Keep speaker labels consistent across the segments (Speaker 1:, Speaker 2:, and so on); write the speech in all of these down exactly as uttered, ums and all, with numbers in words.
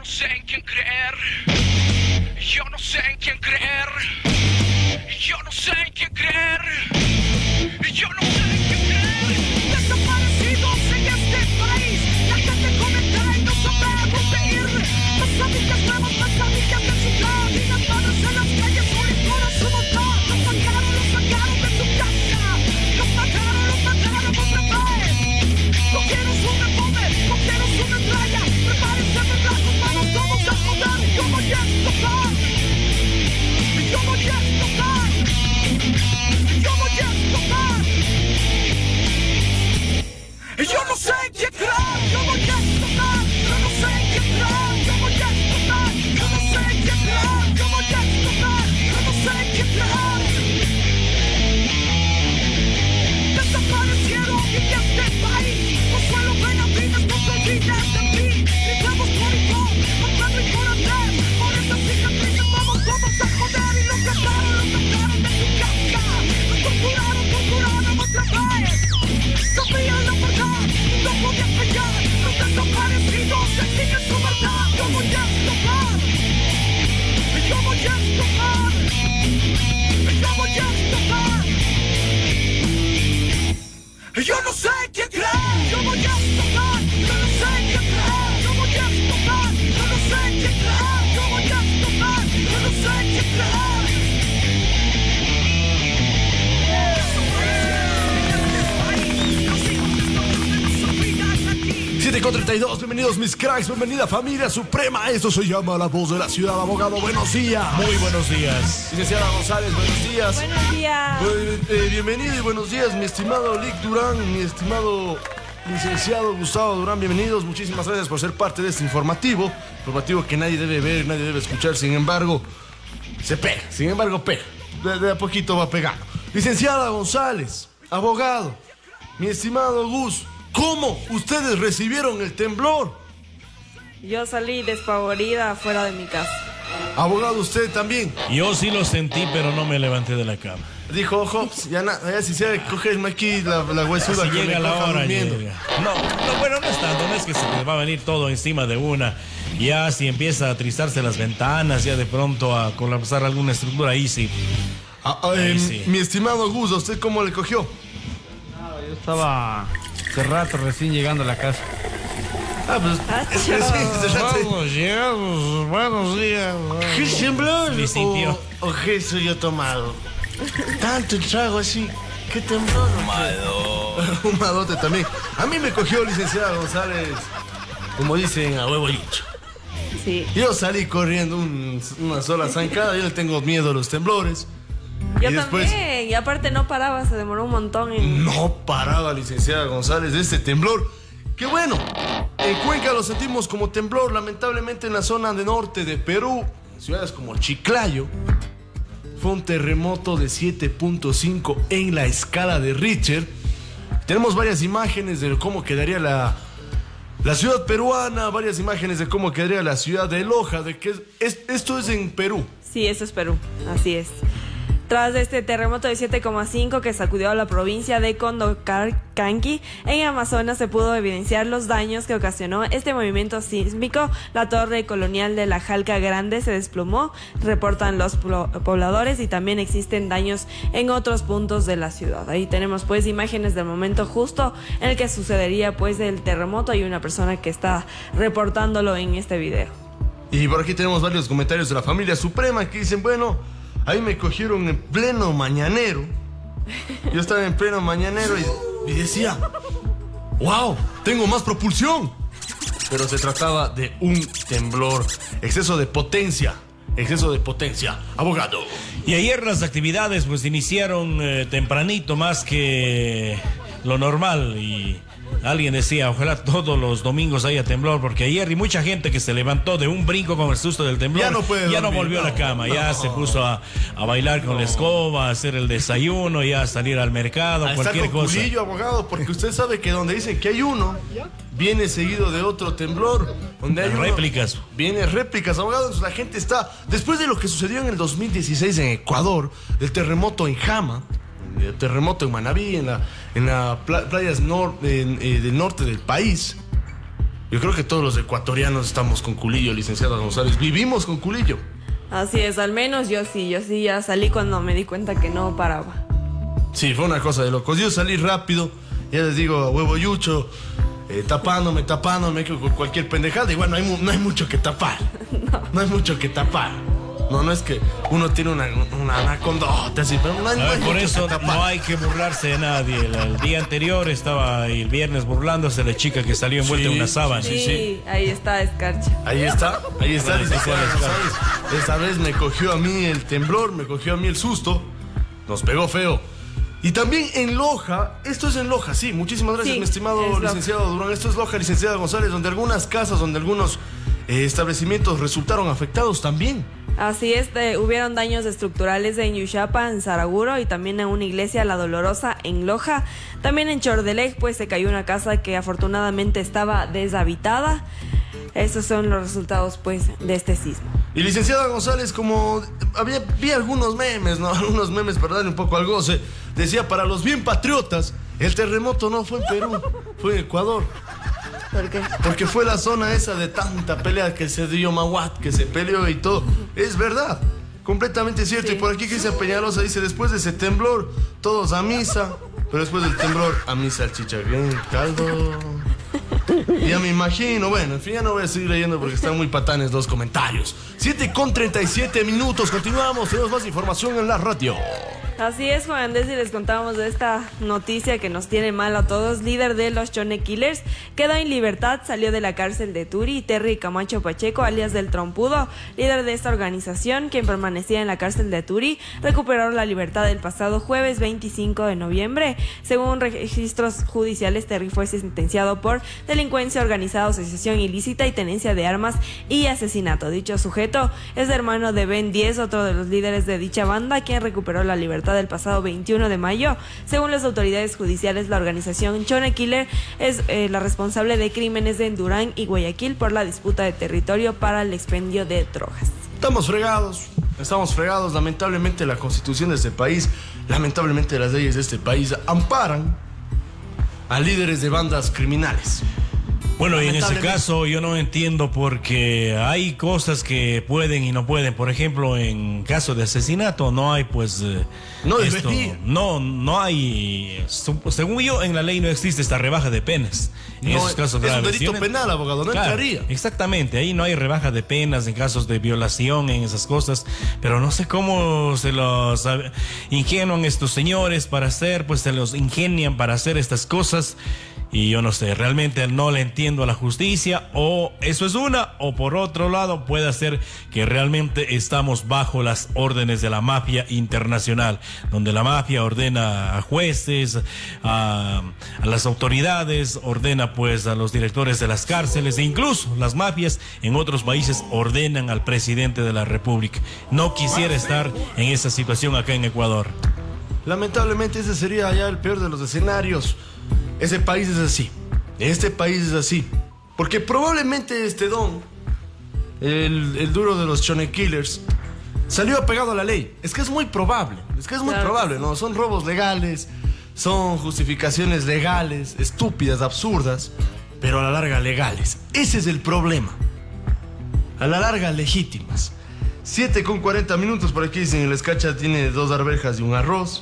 Speaker 1: sé en quién creer. Yo no sé en quién creer. Yo no sé en quién creer. Yo no sé en quién creer. Desaparecidos en este país. La gente comenta y no sabe a dónde ir. Pesadillas nuevas, pesadillas de ciudad. Y las manos en las calles por el corazón mortal. Los sacaron, los sacaron de su casa. Los mataron, los mataron otra vez. Cogieron su revólver, cogieron su metralla. Prepárense, berracos, vamos todos a joder. Yo voy a tocar. Yo voy a tocar. Yo voy a tocar. Yo no sé qué creer. Yo voy a tocar. Yo no sé qué creer. Yo voy a tocar. Yo no sé qué creer. Yo voy a tocar. Yo no sé qué creer. Desaparecieron en este país. Consuelo Benavides, no te olvides de mí. Gritamos por igual, por Pedro y por Andrés. Por estas cicatrices vamos todos a joder. Y los sacaron, los sacaron de su casa. Los torturaron, torturaron otra vez. Sabían la verdad y no podían callar. Los desaparecidos exigen su verdad. Yo voy a tocar. Yo voy a tocar. Yo voy a tocar. Yo no sé qué creer. Yo voy a tocar. Yo no sé qué creer. Yo voy a tocar. Yo no sé qué creer. Yo voy a tocar. Yo no sé qué creer.
Speaker 2: siete con treinta y dos, bienvenidos mis cracks, bienvenida familia suprema. Esto se llama La Voz de la Ciudad. Abogado, buenos días.
Speaker 3: Muy buenos días.
Speaker 2: Licenciada González, buenos días.
Speaker 4: Buenos días.
Speaker 2: Eh, eh, bienvenido y buenos días, mi estimado Lick Durán, mi estimado licenciado Gustavo Durán, bienvenidos. Muchísimas gracias por ser parte de este informativo. Informativo que nadie debe ver, nadie debe escuchar, sin embargo, se pega, sin embargo pega. De, de a poquito va pegando. Licenciada González, abogado, mi estimado Gus, ¿cómo ustedes recibieron el temblor?
Speaker 4: Yo salí despavorida fuera de mi casa.
Speaker 2: Abogado, usted también.
Speaker 3: Yo sí lo sentí, pero no me levanté de la cama.
Speaker 2: Dijo, ojo, ya, na, ya si se cogerme aquí la, la huesuda
Speaker 3: Si
Speaker 2: que
Speaker 3: llega
Speaker 2: me
Speaker 3: la
Speaker 2: coja
Speaker 3: hora,
Speaker 2: durmiendo.
Speaker 3: llega. No, no, bueno, no es tanto, no es que se te va a venir todo encima de una. Ya si empieza a trizarse las ventanas, ya de pronto a colapsar alguna estructura, ahí sí.
Speaker 2: Ah, ah,
Speaker 3: Ahí
Speaker 2: eh,
Speaker 3: sí.
Speaker 2: Mi estimado Gus, ¿a usted cómo le cogió?
Speaker 5: No, yo estaba hace rato recién llegando a la casa.
Speaker 2: Ah, pues,
Speaker 4: Ah,
Speaker 2: es que sí, se trata-
Speaker 3: Vamos, llegamos, buenos días.
Speaker 2: ¿Qué temblor?
Speaker 3: Me sintió.
Speaker 2: ¿O, o qué soy yo tomado? Tanto el trago así. ¿Qué temblor? Un madote también. A mí me cogió licenciada González, como dicen, a huevo licho.
Speaker 4: Sí.
Speaker 2: Yo salí corriendo un- una sola zancada, yo le tengo miedo a los temblores.
Speaker 4: Yo
Speaker 2: Y después-
Speaker 4: también. Y aparte no paraba, se demoró un montón en...
Speaker 2: No paraba, licenciada González, de este temblor. ¡Qué bueno! En Cuenca lo sentimos como temblor, lamentablemente en la zona de norte de Perú, en ciudades como Chiclayo, fue un terremoto de siete punto cinco en la escala de Richter. Tenemos varias imágenes de cómo quedaría la, la ciudad peruana, varias imágenes de cómo quedaría la ciudad de Loja, de que es, es- esto es en Perú.
Speaker 4: Sí, eso es Perú. Así es. Tras este terremoto de siete coma cinco que sacudió a la provincia de Condorcanqui, en Amazonas se pudo evidenciar los daños que ocasionó este movimiento sísmico. La torre colonial de la Jalca Grande se desplomó, reportan los pobladores, y también existen daños en otros puntos de la ciudad. Ahí tenemos pues imágenes del momento justo en el que sucedería pues el terremoto. Hay una persona que está reportándolo en este video.
Speaker 2: Y por aquí tenemos varios comentarios de la familia suprema que dicen, bueno, ahí me cogieron en pleno mañanero. Yo estaba en pleno mañanero y, y decía, wow, tengo más propulsión. Pero se trataba de un temblor, exceso de potencia, exceso de potencia. Abogado.
Speaker 3: Y ayer las actividades pues iniciaron eh, tempranito, más que lo normal, y alguien decía, ojalá todos los domingos haya temblor, porque ayer y mucha gente que se levantó de un brinco con el susto del temblor
Speaker 2: Ya no puede
Speaker 3: ya no
Speaker 2: dormir,
Speaker 3: volvió
Speaker 2: no,
Speaker 3: a la cama,
Speaker 2: no.
Speaker 3: ya se puso a, a bailar con la escoba, a hacer el desayuno, ya a salir al mercado,
Speaker 2: A estar
Speaker 3: cualquier
Speaker 2: con
Speaker 3: cosa.
Speaker 2: culillo, abogado, porque usted sabe que donde dicen que hay uno, viene seguido de otro temblor. Donde hay uno,
Speaker 3: Réplicas.
Speaker 2: Viene réplicas, abogado. Entonces la gente está, después de lo que sucedió en el dos mil dieciséis en Ecuador, el terremoto en Jama, el terremoto en Manabí, en las en la pla- playas nor, en, eh, del norte del país, Yo creo que todos los ecuatorianos estamos con culillo, licenciada González. Vivimos con culillo.
Speaker 4: Así es, al menos yo sí, yo sí ya salí cuando me di cuenta que no paraba.
Speaker 2: Sí, fue una cosa de locos. Yo salí rápido, ya les digo, a huevo yucho, eh, tapándome, tapándome, con cualquier pendejada. Y bueno, no hay, no hay mucho que tapar. No. no hay mucho que tapar. No, no es que uno tiene una, una anacondota así, pero no hay, no hay
Speaker 3: Por
Speaker 2: mucho
Speaker 3: eso
Speaker 2: que tapar.
Speaker 3: no hay que burlarse de nadie. El, el día anterior estaba el viernes burlándose de la chica que salió envuelta
Speaker 2: Sí,
Speaker 3: en una sábana.
Speaker 4: Sí,
Speaker 2: sí, sí.
Speaker 4: ahí está Escarcha.
Speaker 2: Ahí está, ahí está,
Speaker 3: Bueno,
Speaker 2: licenciada
Speaker 3: sí, sí,
Speaker 2: González. Esta vez me cogió a mí el temblor, me cogió a mí el susto. Nos pegó feo. Y también en Loja, esto es en Loja, sí, muchísimas gracias,
Speaker 4: Sí,
Speaker 2: mi estimado
Speaker 4: es
Speaker 2: licenciado Durán. Esto es Loja, licenciada González, donde algunas casas, donde algunos eh, establecimientos resultaron afectados también.
Speaker 4: Así es, de- hubieron daños estructurales en Yushapa, en Saraguro y también en una iglesia, La Dolorosa, en Loja. También en Chordelec, pues se cayó una casa que afortunadamente estaba deshabitada. Esos son los resultados, pues, de este sismo.
Speaker 2: Y licenciada González, como había, vi algunos memes, ¿no? Algunos memes para darle un poco al goce. Decía, para los bien patriotas, el terremoto no fue en Perú, fue en Ecuador.
Speaker 4: ¿Por qué?
Speaker 2: Porque fue la zona esa de tanta pelea que se dio Mahuat, que se peleó y todo. Es verdad, completamente cierto.
Speaker 4: Sí.
Speaker 2: Y por aquí Cristian Peñalosa dice, después de ese temblor, todos a misa. Pero después del temblor, a misa el chicharrón, caldo. Ya me imagino, bueno, en fin, ya no voy a seguir leyendo porque están muy patanes los comentarios. siete con treinta y siete minutos, continuamos, tenemos más información en la radio.
Speaker 4: Así es, Juan Andrés, y les contamos de esta noticia que nos tiene mal a todos. Líder de los Chone Killers quedó en libertad, salió de la cárcel de Turi. Terry Camacho Pacheco, alias del Trompudo, líder de esta organización, quien permanecía en la cárcel de Turi, recuperó la libertad el pasado jueves veinticinco de noviembre. Según registros judiciales, Terry fue sentenciado por delincuencia organizada, asociación ilícita y tenencia de armas y asesinato. Dicho sujeto es hermano de Ben diez, otro de los líderes de dicha banda, quien recuperó la libertad del pasado veintiuno de mayo. Según las autoridades judiciales, la organización Chone Killer es eh, la responsable de crímenes en Durán y Guayaquil por la disputa de territorio para el expendio de drogas.
Speaker 2: Estamos fregados, estamos fregados. Lamentablemente la constitución de este país, lamentablemente las leyes de este país amparan a líderes de bandas criminales.
Speaker 3: Bueno, y en ese
Speaker 2: Lamentablemente.
Speaker 3: caso yo no entiendo porque hay cosas que pueden y no pueden. Por ejemplo, en caso de asesinato no hay pues... eh,
Speaker 2: No
Speaker 3: esto,
Speaker 2: debería.
Speaker 3: no, no hay... su- Según yo, en la ley no existe esta rebaja de penas. En
Speaker 2: No,
Speaker 3: esos casos
Speaker 2: es un
Speaker 3: graves.
Speaker 2: delito
Speaker 3: Yo no-
Speaker 2: penal, abogado, no
Speaker 3: Claro,
Speaker 2: entraría.
Speaker 3: Exactamente, ahí no hay rebaja de penas en casos de violación, en esas cosas, pero no sé cómo se los ah, ingenuan estos señores para hacer, pues se los ingenian para hacer estas cosas. Y yo no sé, realmente no le entiendo a la justicia, o eso es una, o por otro lado puede ser que realmente estamos bajo las órdenes de la mafia internacional, donde la mafia ordena a jueces, a, a las autoridades, ordena pues a los directores de las cárceles, e incluso las mafias en otros países ordenan al presidente de la República. No quisiera estar en esa situación acá en Ecuador.
Speaker 2: Lamentablemente ese sería ya el peor de los escenarios. Ese país es así. Este país es así. Porque probablemente este don, el, el duro de los Chone Killers, salió apegado a la ley. Es que es muy probable. Es que es muy
Speaker 4: Claro que
Speaker 2: probable,
Speaker 4: sí.
Speaker 2: ¿no? Son robos legales, son justificaciones legales, estúpidas, absurdas, pero a la larga legales. Ese es el problema. A la larga legítimas. siete con cuarenta minutos, por aquí dicen, el escacha tiene dos arvejas y un arroz.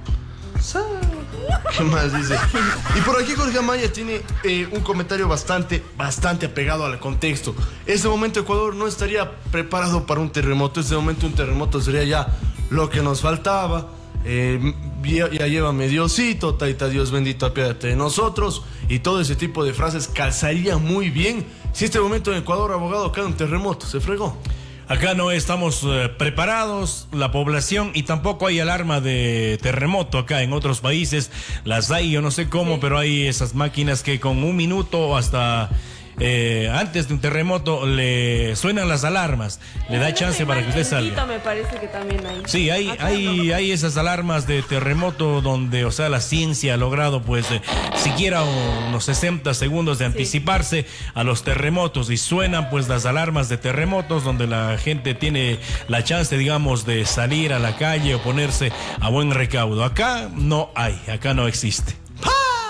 Speaker 2: ¿Qué más dice? Y por aquí Jorge Amaya tiene eh, un comentario bastante, bastante apegado al contexto. Este momento Ecuador no estaría preparado para un terremoto. Este momento un terremoto sería ya lo que nos faltaba. Eh, ya, ya llévame Diosito, taita Dios bendito, apiádate de nosotros. Y todo ese tipo de frases calzaría muy bien si este momento en Ecuador, abogado, cae un terremoto. Se fregó.
Speaker 3: Acá no estamos eh, preparados, la población, y tampoco hay alarma de terremoto acá. En otros países las hay, yo no sé cómo, pero hay esas máquinas que con un minuto o hasta eh, antes de un terremoto le suenan las alarmas, le da chance para que usted salga.
Speaker 4: Me parece que también hay.
Speaker 3: Sí, hay,
Speaker 4: Acá
Speaker 3: hay, hay esas alarmas de terremoto donde, o sea, la ciencia ha logrado, pues, eh, siquiera unos sesenta segundos de anticiparse a los terremotos, y suenan, pues, las alarmas de terremotos donde la gente tiene la chance, digamos, de salir a la calle o ponerse a buen recaudo. Acá no hay, acá no existe.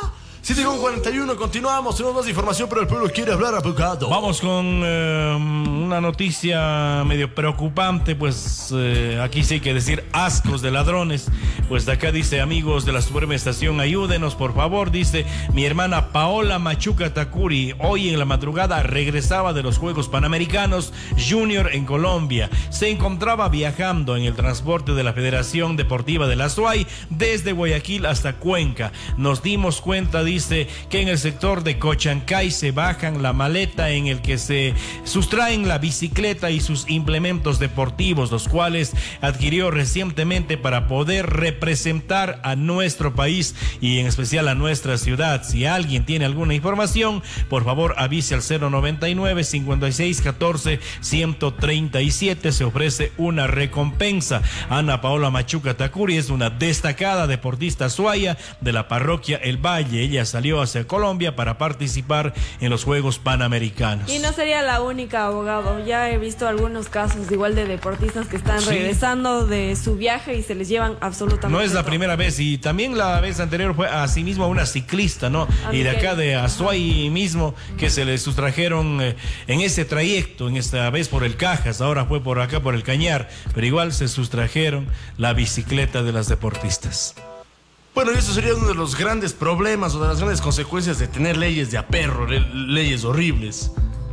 Speaker 2: siete con cuarenta y uno, continuamos, tenemos más información, pero el pueblo quiere hablar, abogado.
Speaker 3: Vamos con eh, una noticia medio preocupante, pues eh, aquí sí hay que decir ascos de ladrones. Pues de acá dice, amigos de la Suprema Estación, ayúdenos por favor, dice mi hermana Paola Machuca Takuri, hoy en la madrugada regresaba de los Juegos Panamericanos Junior en Colombia. Se encontraba viajando en el transporte de la Federación Deportiva de la S U A Y desde Guayaquil hasta Cuenca. Nos dimos cuenta, dice, que en el sector de Cochancay se bajan la maleta en el que se sustraen la bicicleta y sus implementos deportivos, los cuales adquirió recientemente para poder representar a nuestro país y en especial a nuestra ciudad. Si alguien tiene alguna información, por favor avise al cero noventa y nueve, cincuenta y seis, catorce, ciento treinta y siete. Se ofrece una recompensa. Ana Paola Machuca Takuri es una destacada deportista suaya de la parroquia El Valle. Ella salió hacia Colombia para participar en los Juegos Panamericanos.
Speaker 4: Y no sería la única, abogado. Ya he visto algunos casos igual de deportistas que están sí. regresando de su viaje y se les llevan absolutamente
Speaker 3: No es la
Speaker 4: todo.
Speaker 3: primera vez, y también la vez anterior fue asimismo a una ciclista, ¿no?
Speaker 4: A
Speaker 3: y de
Speaker 4: Miguel.
Speaker 3: acá de Azuay mismo, que se le sustrajeron eh, en ese trayecto, en esta vez por el Cajas, ahora fue por acá por el Cañar, pero igual se sustrajeron la bicicleta de las deportistas.
Speaker 2: Bueno, y eso sería uno de los grandes problemas o de las grandes consecuencias de tener leyes de aperro, le- leyes horribles.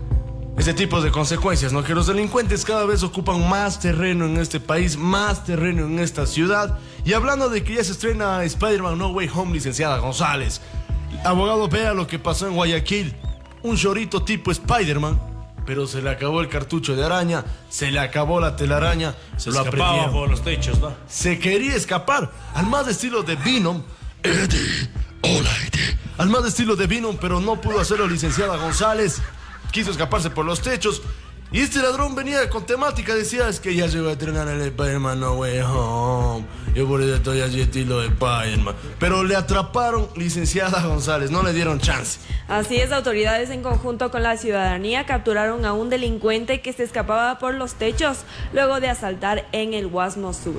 Speaker 2: Ese tipo de consecuencias, ¿no? Que los delincuentes cada vez ocupan más terreno en este país, más terreno en esta ciudad. Y hablando de que ya se estrena Spider-Man No Way Home, licenciada González, abogado, vea lo que pasó en Guayaquil. Un chorito tipo Spider-Man, pero se le acabó el cartucho de araña, se le acabó la telaraña,
Speaker 3: Se
Speaker 2: lo
Speaker 3: escapaba
Speaker 2: aprendieron.
Speaker 3: por los techos, ¿no?
Speaker 2: Se quería escapar, al más estilo de Venom. Eddie, hola Eddie. Al más estilo de Venom, pero no pudo hacerlo licenciada González. Quiso escaparse por los techos. Y este ladrón venía con temática, decía, es que ya se va a estrenar el Spider-Man No Way Home. Yo por eso estoy así estilo de Spider-Man. Pero le atraparon, licenciada González, no le dieron chance.
Speaker 4: Así es, autoridades en conjunto con la ciudadanía capturaron a un delincuente que se escapaba por los techos luego de asaltar en el Guasmo Sur.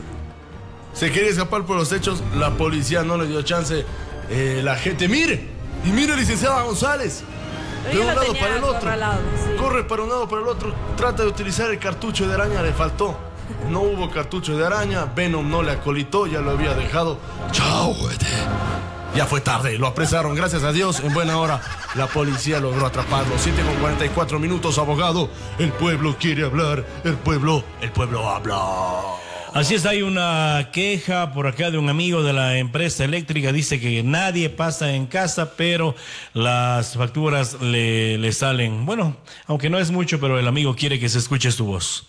Speaker 2: Se quería escapar por los techos, la policía no le dio chance. Eh, la gente, mire, y mire, licenciada González.
Speaker 4: Pero
Speaker 2: De un
Speaker 4: ya lo
Speaker 2: lado
Speaker 4: tenía
Speaker 2: para el otro.
Speaker 4: acorralado, sí.
Speaker 2: Corre para un lado para el otro. Trata de utilizar el cartucho de araña, le faltó. No hubo cartucho de araña. Venom no le acolitó, ya lo había dejado. Chao, güete. Ya fue tarde, lo apresaron, gracias a Dios. En buena hora, la policía logró atraparlo. siete con cuarenta y cuatro minutos, abogado. El pueblo quiere hablar. El pueblo, el pueblo habla.
Speaker 3: Así es, hay una queja por acá de un amigo de la empresa eléctrica, dice que nadie pasa en casa, pero las facturas le, le salen, bueno, aunque no es mucho, pero el amigo quiere que se escuche su voz.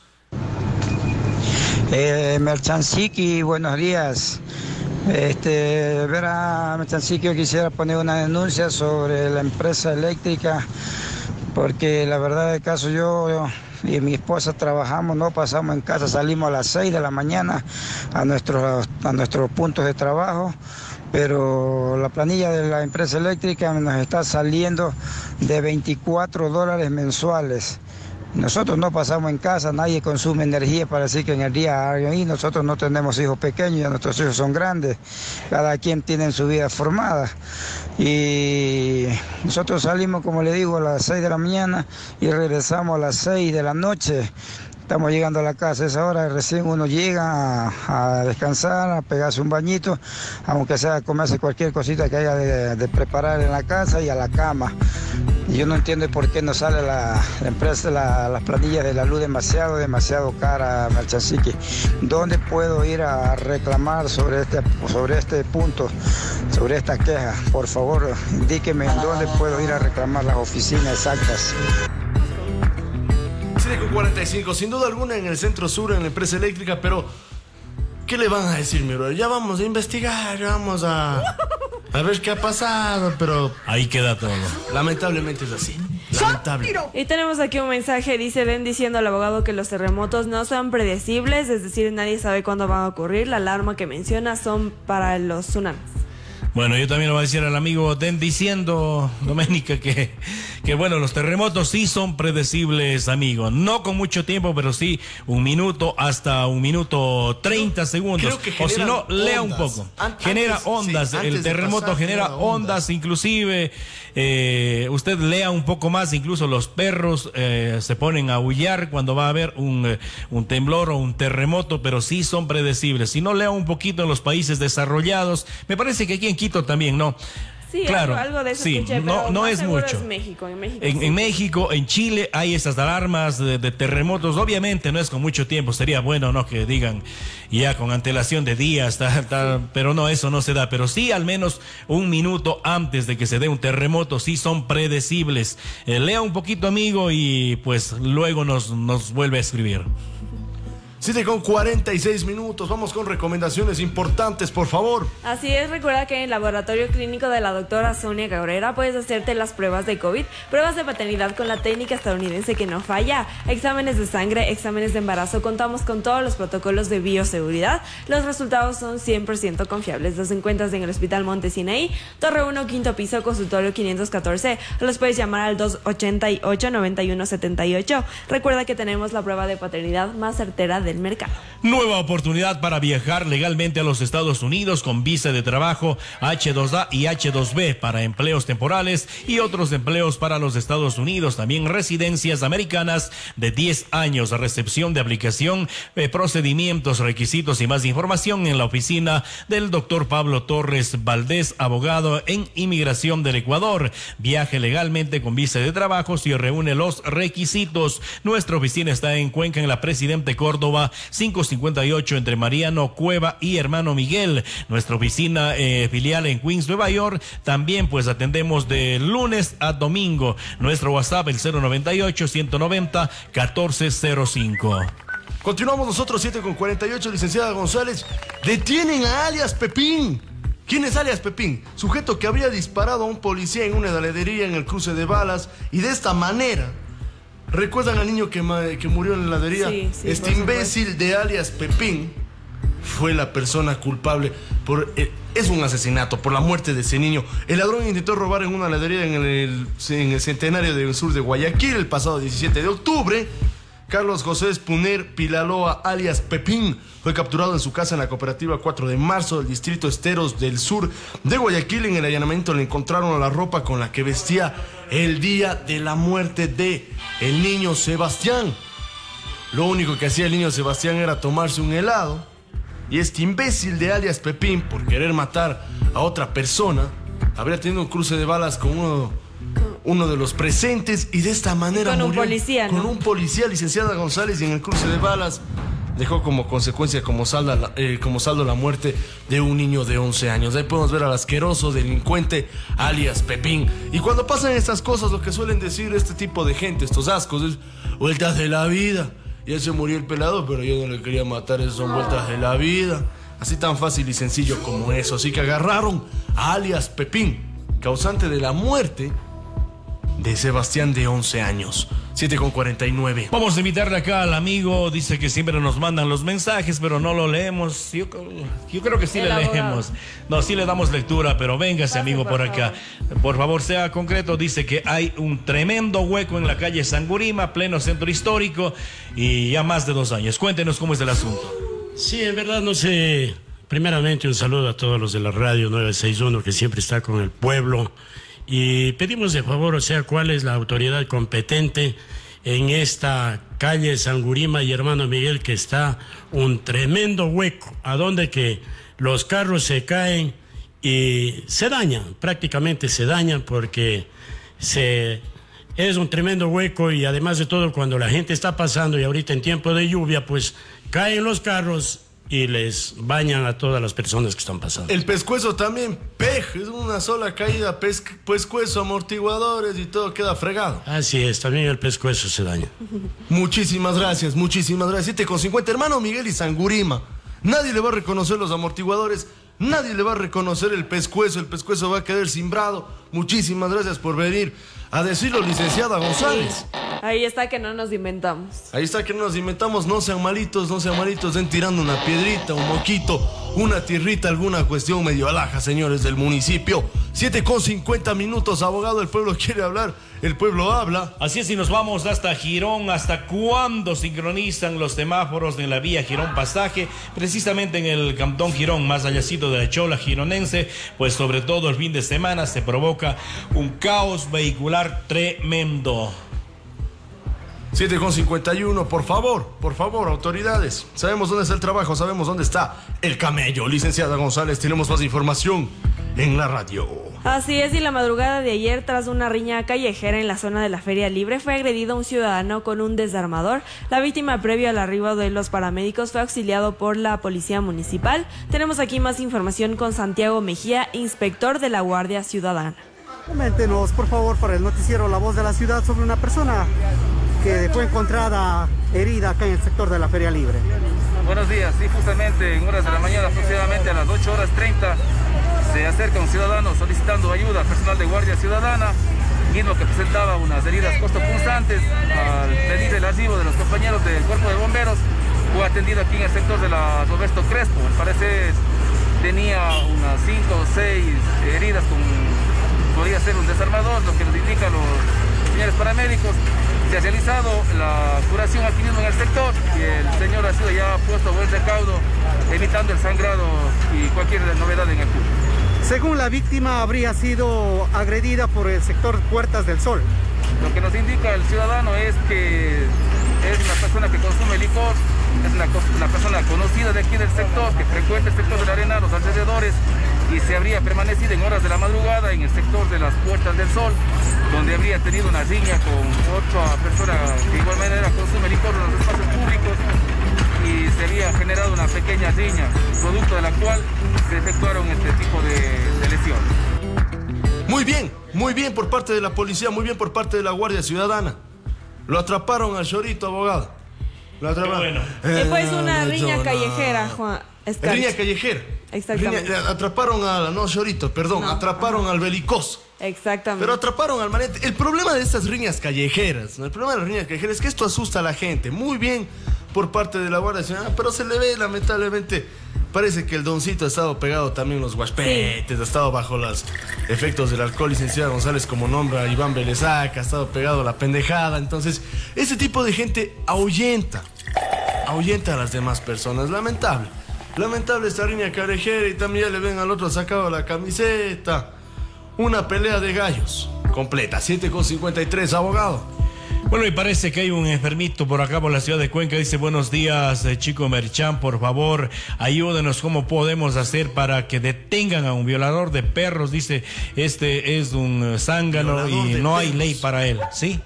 Speaker 6: Eh, Merchansiki, buenos días. Este, verá, Merchansiki, yo quisiera poner una denuncia sobre la empresa eléctrica, porque la verdad del caso yo... yo y mi esposa trabajamos, no pasamos en casa, salimos a las seis de la mañana a nuestros, a nuestros puntos de trabajo, pero la planilla de la empresa eléctrica nos está saliendo de veinticuatro dólares mensuales. Nosotros no pasamos en casa, nadie consume energía para decir que en el día ahí nosotros no tenemos hijos pequeños, ya nuestros hijos son grandes, cada quien tiene su vida formada. Y nosotros salimos, como le digo, a las seis de la mañana y regresamos a las seis de la noche. Estamos llegando a la casa a esa hora, recién uno llega a, a descansar, a pegarse un bañito, aunque sea a comerse cualquier cosita que haya de, de preparar en la casa y a la cama. Y yo no entiendo por qué nos sale la, la empresa, la, las planillas de la luz demasiado, demasiado cara, Merchansiki. ¿Dónde puedo ir a reclamar sobre este, sobre este punto, sobre esta queja? Por favor, indíqueme en dónde puedo ir a reclamar las oficinas exactas.
Speaker 2: siete con cuarenta y cinco, sin duda alguna en el centro sur, en la empresa eléctrica, pero ¿qué le van a decir, mi bro? Ya vamos a investigar, ya vamos a, a ver qué ha pasado, pero
Speaker 3: Ahí queda todo.
Speaker 2: lamentablemente es así. Lamentable.
Speaker 4: Y tenemos aquí un mensaje, dice, ven diciendo al abogado que los terremotos no son predecibles, es decir, nadie sabe cuándo van a ocurrir. La alarma que menciona son para los tsunamis.
Speaker 3: Bueno, yo también le voy a decir al amigo Den diciendo, Doménica, que, que bueno, los terremotos sí son predecibles, amigo. No con mucho tiempo, pero sí un minuto hasta un minuto treinta segundos. O si no, lea un poco. Antes, genera ondas. Sí, el terremoto pasar, genera ondas, ondas inclusive. Eh, usted lea un poco más, incluso los perros eh, se ponen a aullar cuando va a haber un, un temblor o un terremoto, pero sí son predecibles. Si no, lea un poquito en los países desarrollados. Me parece que aquí en Quito también, ¿no?
Speaker 4: Sí,
Speaker 3: claro,
Speaker 4: algo, algo de eso
Speaker 3: sí,
Speaker 4: escuché,
Speaker 3: no, no es mucho.
Speaker 4: Es México, en, México,
Speaker 3: en,
Speaker 4: sí.
Speaker 3: en México, en Chile hay estas alarmas de, de terremotos. Obviamente no es con mucho tiempo, sería bueno, ¿no? Que digan ya con antelación de días, ta, ta, sí. Pero no, eso no se da. Pero sí, al menos un minuto antes de que se dé un terremoto, sí son predecibles. Eh, lea un poquito, amigo, y pues luego nos, nos vuelve a escribir.
Speaker 2: siete con cuarenta y seis minutos, vamos con recomendaciones importantes, por favor.
Speaker 4: Así es, recuerda que en el laboratorio clínico de la doctora Sonia Cabrera puedes hacerte las pruebas de COVID, pruebas de paternidad con la técnica estadounidense que no falla, exámenes de sangre, exámenes de embarazo, contamos con todos los protocolos de bioseguridad, los resultados son cien por ciento confiables. Los encuentras en el Hospital Monte Sinaí, Torre uno, quinto piso, consultorio quinientos catorce, los puedes llamar al dos ochenta y ocho, noventa y uno setenta y ocho. Recuerda que tenemos la prueba de paternidad más certera de mercado.
Speaker 3: Nueva oportunidad para viajar legalmente a los Estados Unidos con visa de trabajo H dos A y H dos B para empleos temporales y otros empleos para los Estados Unidos. También residencias americanas de diez años, recepción de aplicación, eh, procedimientos, requisitos y más información en la oficina del doctor Pablo Torres Valdés, abogado en inmigración del Ecuador. Viaje legalmente con visa de trabajo si reúne los requisitos. Nuestra oficina está en Cuenca, en la Presidente Córdoba quinientos cincuenta y ocho, entre Mariano Cueva y Hermano Miguel. Nuestra oficina eh, filial en Queens, Nueva York. También pues atendemos de lunes a domingo. Nuestro WhatsApp el cero noventa y ocho, ciento noventa, catorce cero cinco.
Speaker 2: Continuamos nosotros, siete con cuarenta y ocho, licenciada González. Detienen a alias Pepín. ¿Quién es alias Pepín? Sujeto que habría disparado a un policía en una heladería en el cruce de balas y de esta manera... ¿Recuerdan al niño que, que murió en la heladería?
Speaker 4: Sí, sí,
Speaker 2: este imbécil de alias Pepín fue la persona culpable por... Eh, es un asesinato por la muerte de ese niño. El ladrón intentó robar en una heladería en el, en el centenario del sur de Guayaquil el pasado diecisiete de octubre. Carlos José Espuner Pilaloa, alias Pepín, fue capturado en su casa en la cooperativa cuatro de marzo del distrito Esteros del sur de Guayaquil. En el allanamiento le encontraron la ropa con la que vestía el día de la muerte de el niño Sebastián. Lo único que hacía el niño Sebastián era tomarse un helado. Y este imbécil de alias Pepín, por querer matar a otra persona, habría tenido un cruce de balas con uno... uno de los presentes y de esta manera
Speaker 4: con
Speaker 2: murió
Speaker 4: un policía, ¿no?
Speaker 2: Con un policía, licenciada González, y en el cruce de balas dejó como consecuencia, como saldo, eh, como saldo la muerte de un niño de once años. Ahí podemos ver al asqueroso delincuente alias Pepín. Y cuando pasan estas cosas, lo que suelen decir este tipo de gente, estos ascos, es vueltas de la vida. Ya se murió el pelado, pero yo no le quería matar, esas son vueltas de la vida. Así tan fácil y sencillo como eso. Así que agarraron a alias Pepín, causante de la muerte de Sebastián de once años. siete con cuarenta y nueve.
Speaker 3: Vamos a invitarle acá al amigo. Dice que siempre nos mandan los mensajes, pero no lo leemos. Yo, yo creo que sí
Speaker 4: el
Speaker 3: le
Speaker 4: abogado.
Speaker 3: leemos. No, sí le damos lectura, pero véngase,
Speaker 4: Pase,
Speaker 3: amigo,
Speaker 4: por
Speaker 3: por acá.
Speaker 4: favor.
Speaker 3: Por favor, sea concreto. Dice que hay un tremendo hueco en la calle Sangurima, pleno centro histórico, y ya más de dos años. Cuéntenos cómo es el asunto.
Speaker 7: Sí, en verdad, no sé. Primeramente, un saludo a todos los de la radio nueve seis uno, que siempre está con el pueblo. Y pedimos de favor, o sea, cuál es la autoridad competente en esta calle Sangurima y Hermano Miguel, que está un tremendo hueco, a donde que los carros se caen y se dañan, prácticamente se dañan porque se, es un tremendo hueco. Y además de todo, cuando la gente está pasando y ahorita en tiempo de lluvia, pues caen los carros y les bañan a todas las personas que están pasando.
Speaker 2: El pescuezo también, pej, es una sola caída, pesc- pescuezo, amortiguadores y todo queda fregado.
Speaker 7: Así es, también el pescuezo se daña.
Speaker 2: Muchísimas gracias, muchísimas gracias. siete con cincuenta, Hermano Miguel y Sangurima. Nadie le va a reconocer los amortiguadores, nadie le va a reconocer el pescuezo, el pescuezo va a quedar cimbrado. Muchísimas gracias por venir a decirlo, licenciada González.
Speaker 4: Ahí está, que no nos inventamos.
Speaker 2: Ahí está, que no nos inventamos. No sean malitos, no sean malitos, den tirando una piedrita, un moquito una tierrita, alguna cuestión medio alhaja, señores del municipio. siete con cincuenta minutos, abogado, el pueblo quiere hablar, el pueblo habla.
Speaker 3: Así es, y nos vamos hasta Girón. ¿Hasta cuándo sincronizan los semáforos en la vía Girón-Pasaje? Precisamente en el cantón Girón, más allácito de la Chola gironense, pues sobre todo el fin de semana se provoca un caos vehicular tremendo.
Speaker 2: siete con cincuenta y uno, por favor, por favor, autoridades. Sabemos dónde está el trabajo, sabemos dónde está el camello. Licenciada González, tenemos más información en la radio.
Speaker 4: Así es, y la madrugada de ayer, tras una riña callejera en la zona de la Feria Libre, fue agredido un ciudadano con un desarmador. La víctima, previo al arribo de los paramédicos, fue auxiliado por la policía municipal. Tenemos aquí más información con Santiago Mejía, inspector de la Guardia Ciudadana.
Speaker 8: Coméntenos, por favor, para el noticiero La Voz de la Ciudad, sobre una persona que fue encontrada herida acá en el sector de la Feria Libre.
Speaker 9: Buenos días, sí, justamente en horas de la mañana, aproximadamente a las ocho horas treinta, se acerca un ciudadano solicitando ayuda al personal de Guardia Ciudadana, mismo que presentaba unas heridas costopunzantes. Al pedir el arribo de los compañeros del Cuerpo de Bomberos, fue atendido aquí en el sector de la Roberto Crespo. Al parecer tenía unas cinco o seis heridas con, podría ser un desarmador, lo que nos indican los señores paramédicos. Se ha realizado la curación aquí mismo en el sector y el señor ha sido ya puesto buen recaudo, evitando el sangrado y cualquier novedad en el cuerpo.
Speaker 8: Según la víctima, habría sido agredida por el sector Puertas del Sol.
Speaker 9: Lo que nos indica el ciudadano es que es una persona que consume licor, es una, una persona conocida de aquí del sector, que frecuenta el sector del Arenal, los alrededores, y se habría permanecido en horas de la madrugada en el sector de las Puertas del Sol, donde habría tenido una riña con otra persona que de igual manera consume licor en los espacios públicos, y se había generado una pequeña riña, producto de la cual se efectuaron este tipo de, de lesiones.
Speaker 2: Muy bien, muy bien por parte de la policía, muy bien por parte de la Guardia Ciudadana. Lo atraparon al chorito, abogado. Lo atraparon.
Speaker 3: Bueno.
Speaker 4: Eh, pues una riña callejera, Juan. Escarcha.
Speaker 2: Riña callejera.
Speaker 4: Exactamente.
Speaker 2: Riña, atraparon al, no, chorito, perdón,
Speaker 4: No,
Speaker 2: atraparon
Speaker 4: ajá.
Speaker 2: al belicoso.
Speaker 4: Exactamente.
Speaker 2: Pero atraparon al manete. El problema de estas riñas callejeras, ¿no? El problema de las riñas callejeras es que esto asusta a la gente. Muy bien por parte de la Guardia Ciudadana, pero se le ve, lamentablemente, parece que el doncito ha estado pegado también los guaspetes, sí. Ha estado bajo los efectos del alcohol, licenciada González, como nombra a Iván Belezac, ha estado pegado a la pendejada. Entonces, ese tipo de gente ahuyenta, ahuyenta a las demás personas. Lamentable. Lamentable esta riña callejera, y también ya le ven al otro sacado la camiseta. Una pelea de gallos completa. siete con cincuenta y tres, abogado.
Speaker 3: Bueno, y parece que hay un enfermito por acá por la ciudad de Cuenca. Dice: buenos días, eh, Chico Merchán, por favor, ayúdenos, ¿cómo podemos hacer para que detengan a un violador de perros? Dice, este es un zángano y no hay ley para él, ¿sí?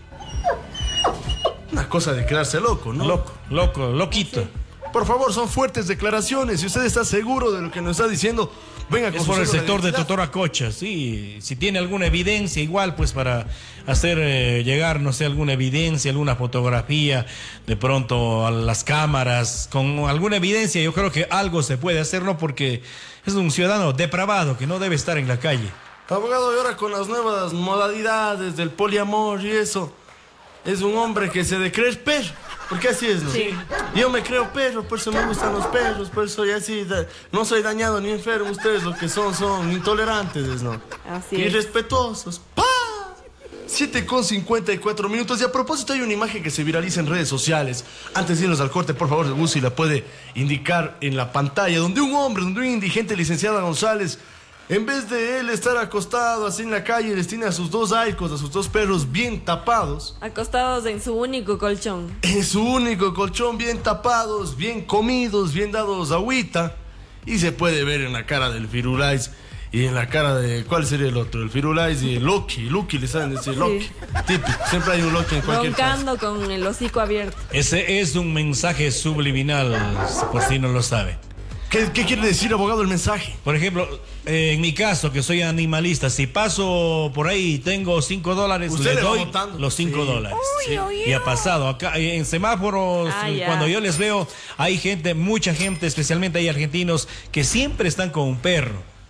Speaker 2: Una cosa de quedarse loco, ¿no?
Speaker 3: Loco, loco, loquito.
Speaker 2: Sí. Por favor, son fuertes declaraciones. Si usted está seguro de lo que nos está diciendo, venga con
Speaker 3: es
Speaker 2: su
Speaker 3: por el
Speaker 2: cédula
Speaker 3: sector de
Speaker 2: identidad.
Speaker 3: Totoracocha, sí. Si tiene alguna evidencia, igual, pues para hacer eh, llegar, no sé, alguna evidencia, alguna fotografía, de pronto a las cámaras, con alguna evidencia, yo creo que algo se puede hacer, ¿no? Porque es un ciudadano depravado que no debe estar en la calle.
Speaker 2: Abogado, y ahora con las nuevas modalidades del poliamor y eso, es un hombre que se de creer perro. Porque así es, ¿no?
Speaker 4: Sí.
Speaker 2: Yo me creo perro, por eso me gustan los perros, por eso soy así, da, no soy dañado ni enfermo. Ustedes lo que son, son intolerantes, ¿no?
Speaker 4: Así es.
Speaker 2: Irrespetuosos. ¡Pah! siete con cincuenta y cuatro minutos. Y a propósito, hay una imagen que se viraliza en redes sociales. Antes de irnos al corte, por favor, Gusi la puede indicar en la pantalla, donde un hombre, donde un indigente, licenciada González, en vez de él estar acostado así en la calle, les tiene a sus dos aicos, a sus dos perros bien tapados.
Speaker 4: Acostados en su único colchón.
Speaker 2: En su único colchón, bien tapados, bien comidos, bien dados agüita. Y se puede ver en la cara del Firulais y en la cara de... ¿Cuál sería el otro? El Firulais y el Loki. Loki le saben decir Loki.
Speaker 4: Sí.
Speaker 2: Típico, siempre hay un Loki en cualquier
Speaker 4: Roncando con el hocico abierto.
Speaker 3: Ese es un mensaje subliminal, por si no lo sabe.
Speaker 2: ¿Qué, ¿Qué quiere decir, abogado, el mensaje?
Speaker 3: Por ejemplo, eh, en mi caso, que soy animalista, si paso por ahí y tengo cinco dólares,
Speaker 2: Usted
Speaker 3: le
Speaker 2: le va
Speaker 3: doy
Speaker 2: botando.
Speaker 3: los cinco
Speaker 2: Sí.
Speaker 3: dólares.
Speaker 4: Uy,
Speaker 3: Sí.
Speaker 4: uy,
Speaker 3: Y ha pasado. Acá en semáforos,
Speaker 4: Ah, ya.
Speaker 3: cuando yo les veo, hay gente, mucha gente, especialmente hay argentinos, que siempre están con un perro.